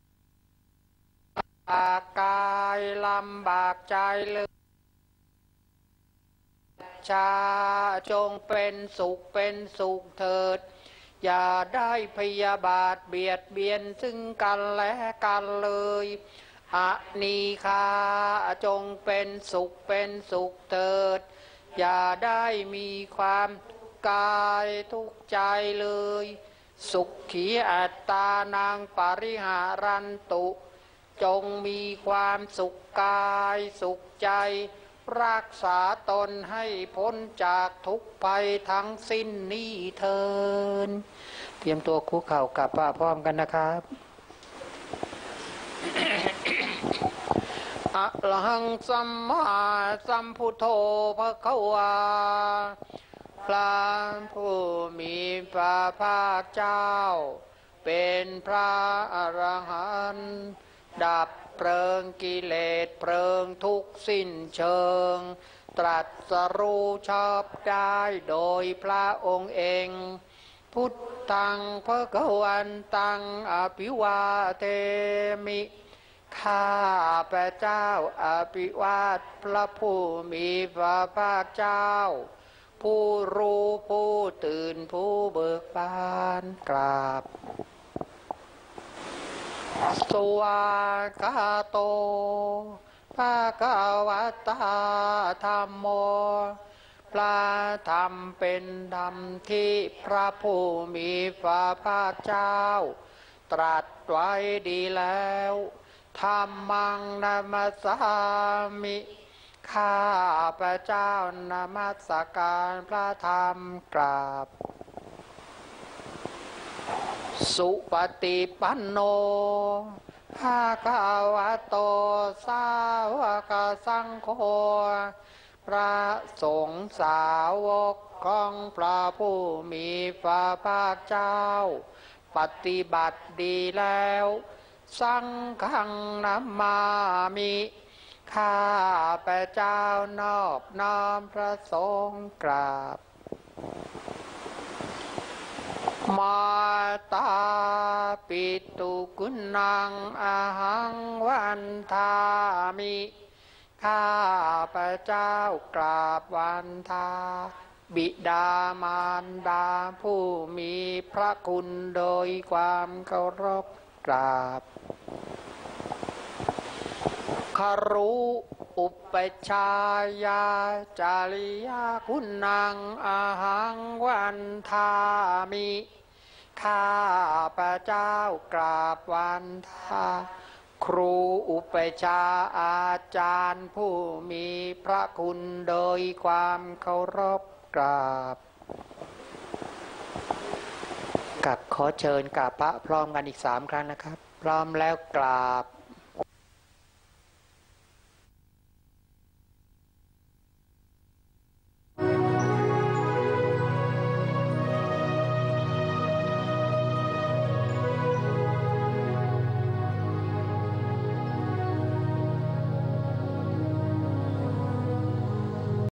กายลำบากใจเลยชาจงเป็นสุขเถิดอย่าได้พยาบาทเบียดเบียนซึ่งกันและกันเลยอนีฆาจงเป็นสุขเถิดอย่าได้มีความกายทุกข์ใจเลยสุขีอัตตานังปริหารันตุจงมีความสุขกายสุขใจรักษาตนให้พ้นจากทุกภัยทั้งสิ้นนี้เถิดเตรียมตัวคุกเข่ากับพระพร้อมกันนะครับอะระหังสัมมาสัมพุทโธภควาพระผู้มีพระภาคเจ้าเป็นพระอรหันต์ดับเพลิงกิเลสเพลิงทุกข์สิ้นเชิงตรัสรู้ชอบได้โดยพระองค์เองพุทธังภวันตังอภิวาเทมิข้าพระเจ้าอภิวาทพระผู้มีพระภาคเจ้าผู้รู้ผู้ตื่นผู้เบิกบานกราบสวากาโตภะคะวะตาธัมโมพระธรรมเป็นธรรมที่พระผู้มีพระภาคเจ้าตรัสไว้ดีแล้วธัมมังนามัสสามิข้าพระเจ้านามัสการพระธรรมกราบสุปฏิปันโนภะคะวะโตสาวกสังโฆพระสงฆ์สาวกของพระผู้มีพระภาคเจ้าปฏิบัติดีแล้วสังฆังนัมมามิข้าพระเจ้านอบน้อมพระสงฆ์กราบมาตาปิตุกุณังอาหังวันทามิข้าพระเจ้ากราบวันทาบิดามารดาผู้มีพระคุณโดยความเคารพกราบคารุอุปชายาจาริยาคุณังอาหังวันทามิข้าพระเจ้ากราบวันทาครูอุปชาอาจารย์ผู้มีพระคุณโดยความเคารพกราบกับขอเชิญกับพระพร้อมกันอีก3 ครั้งนะครับพร้อมแล้วกราบ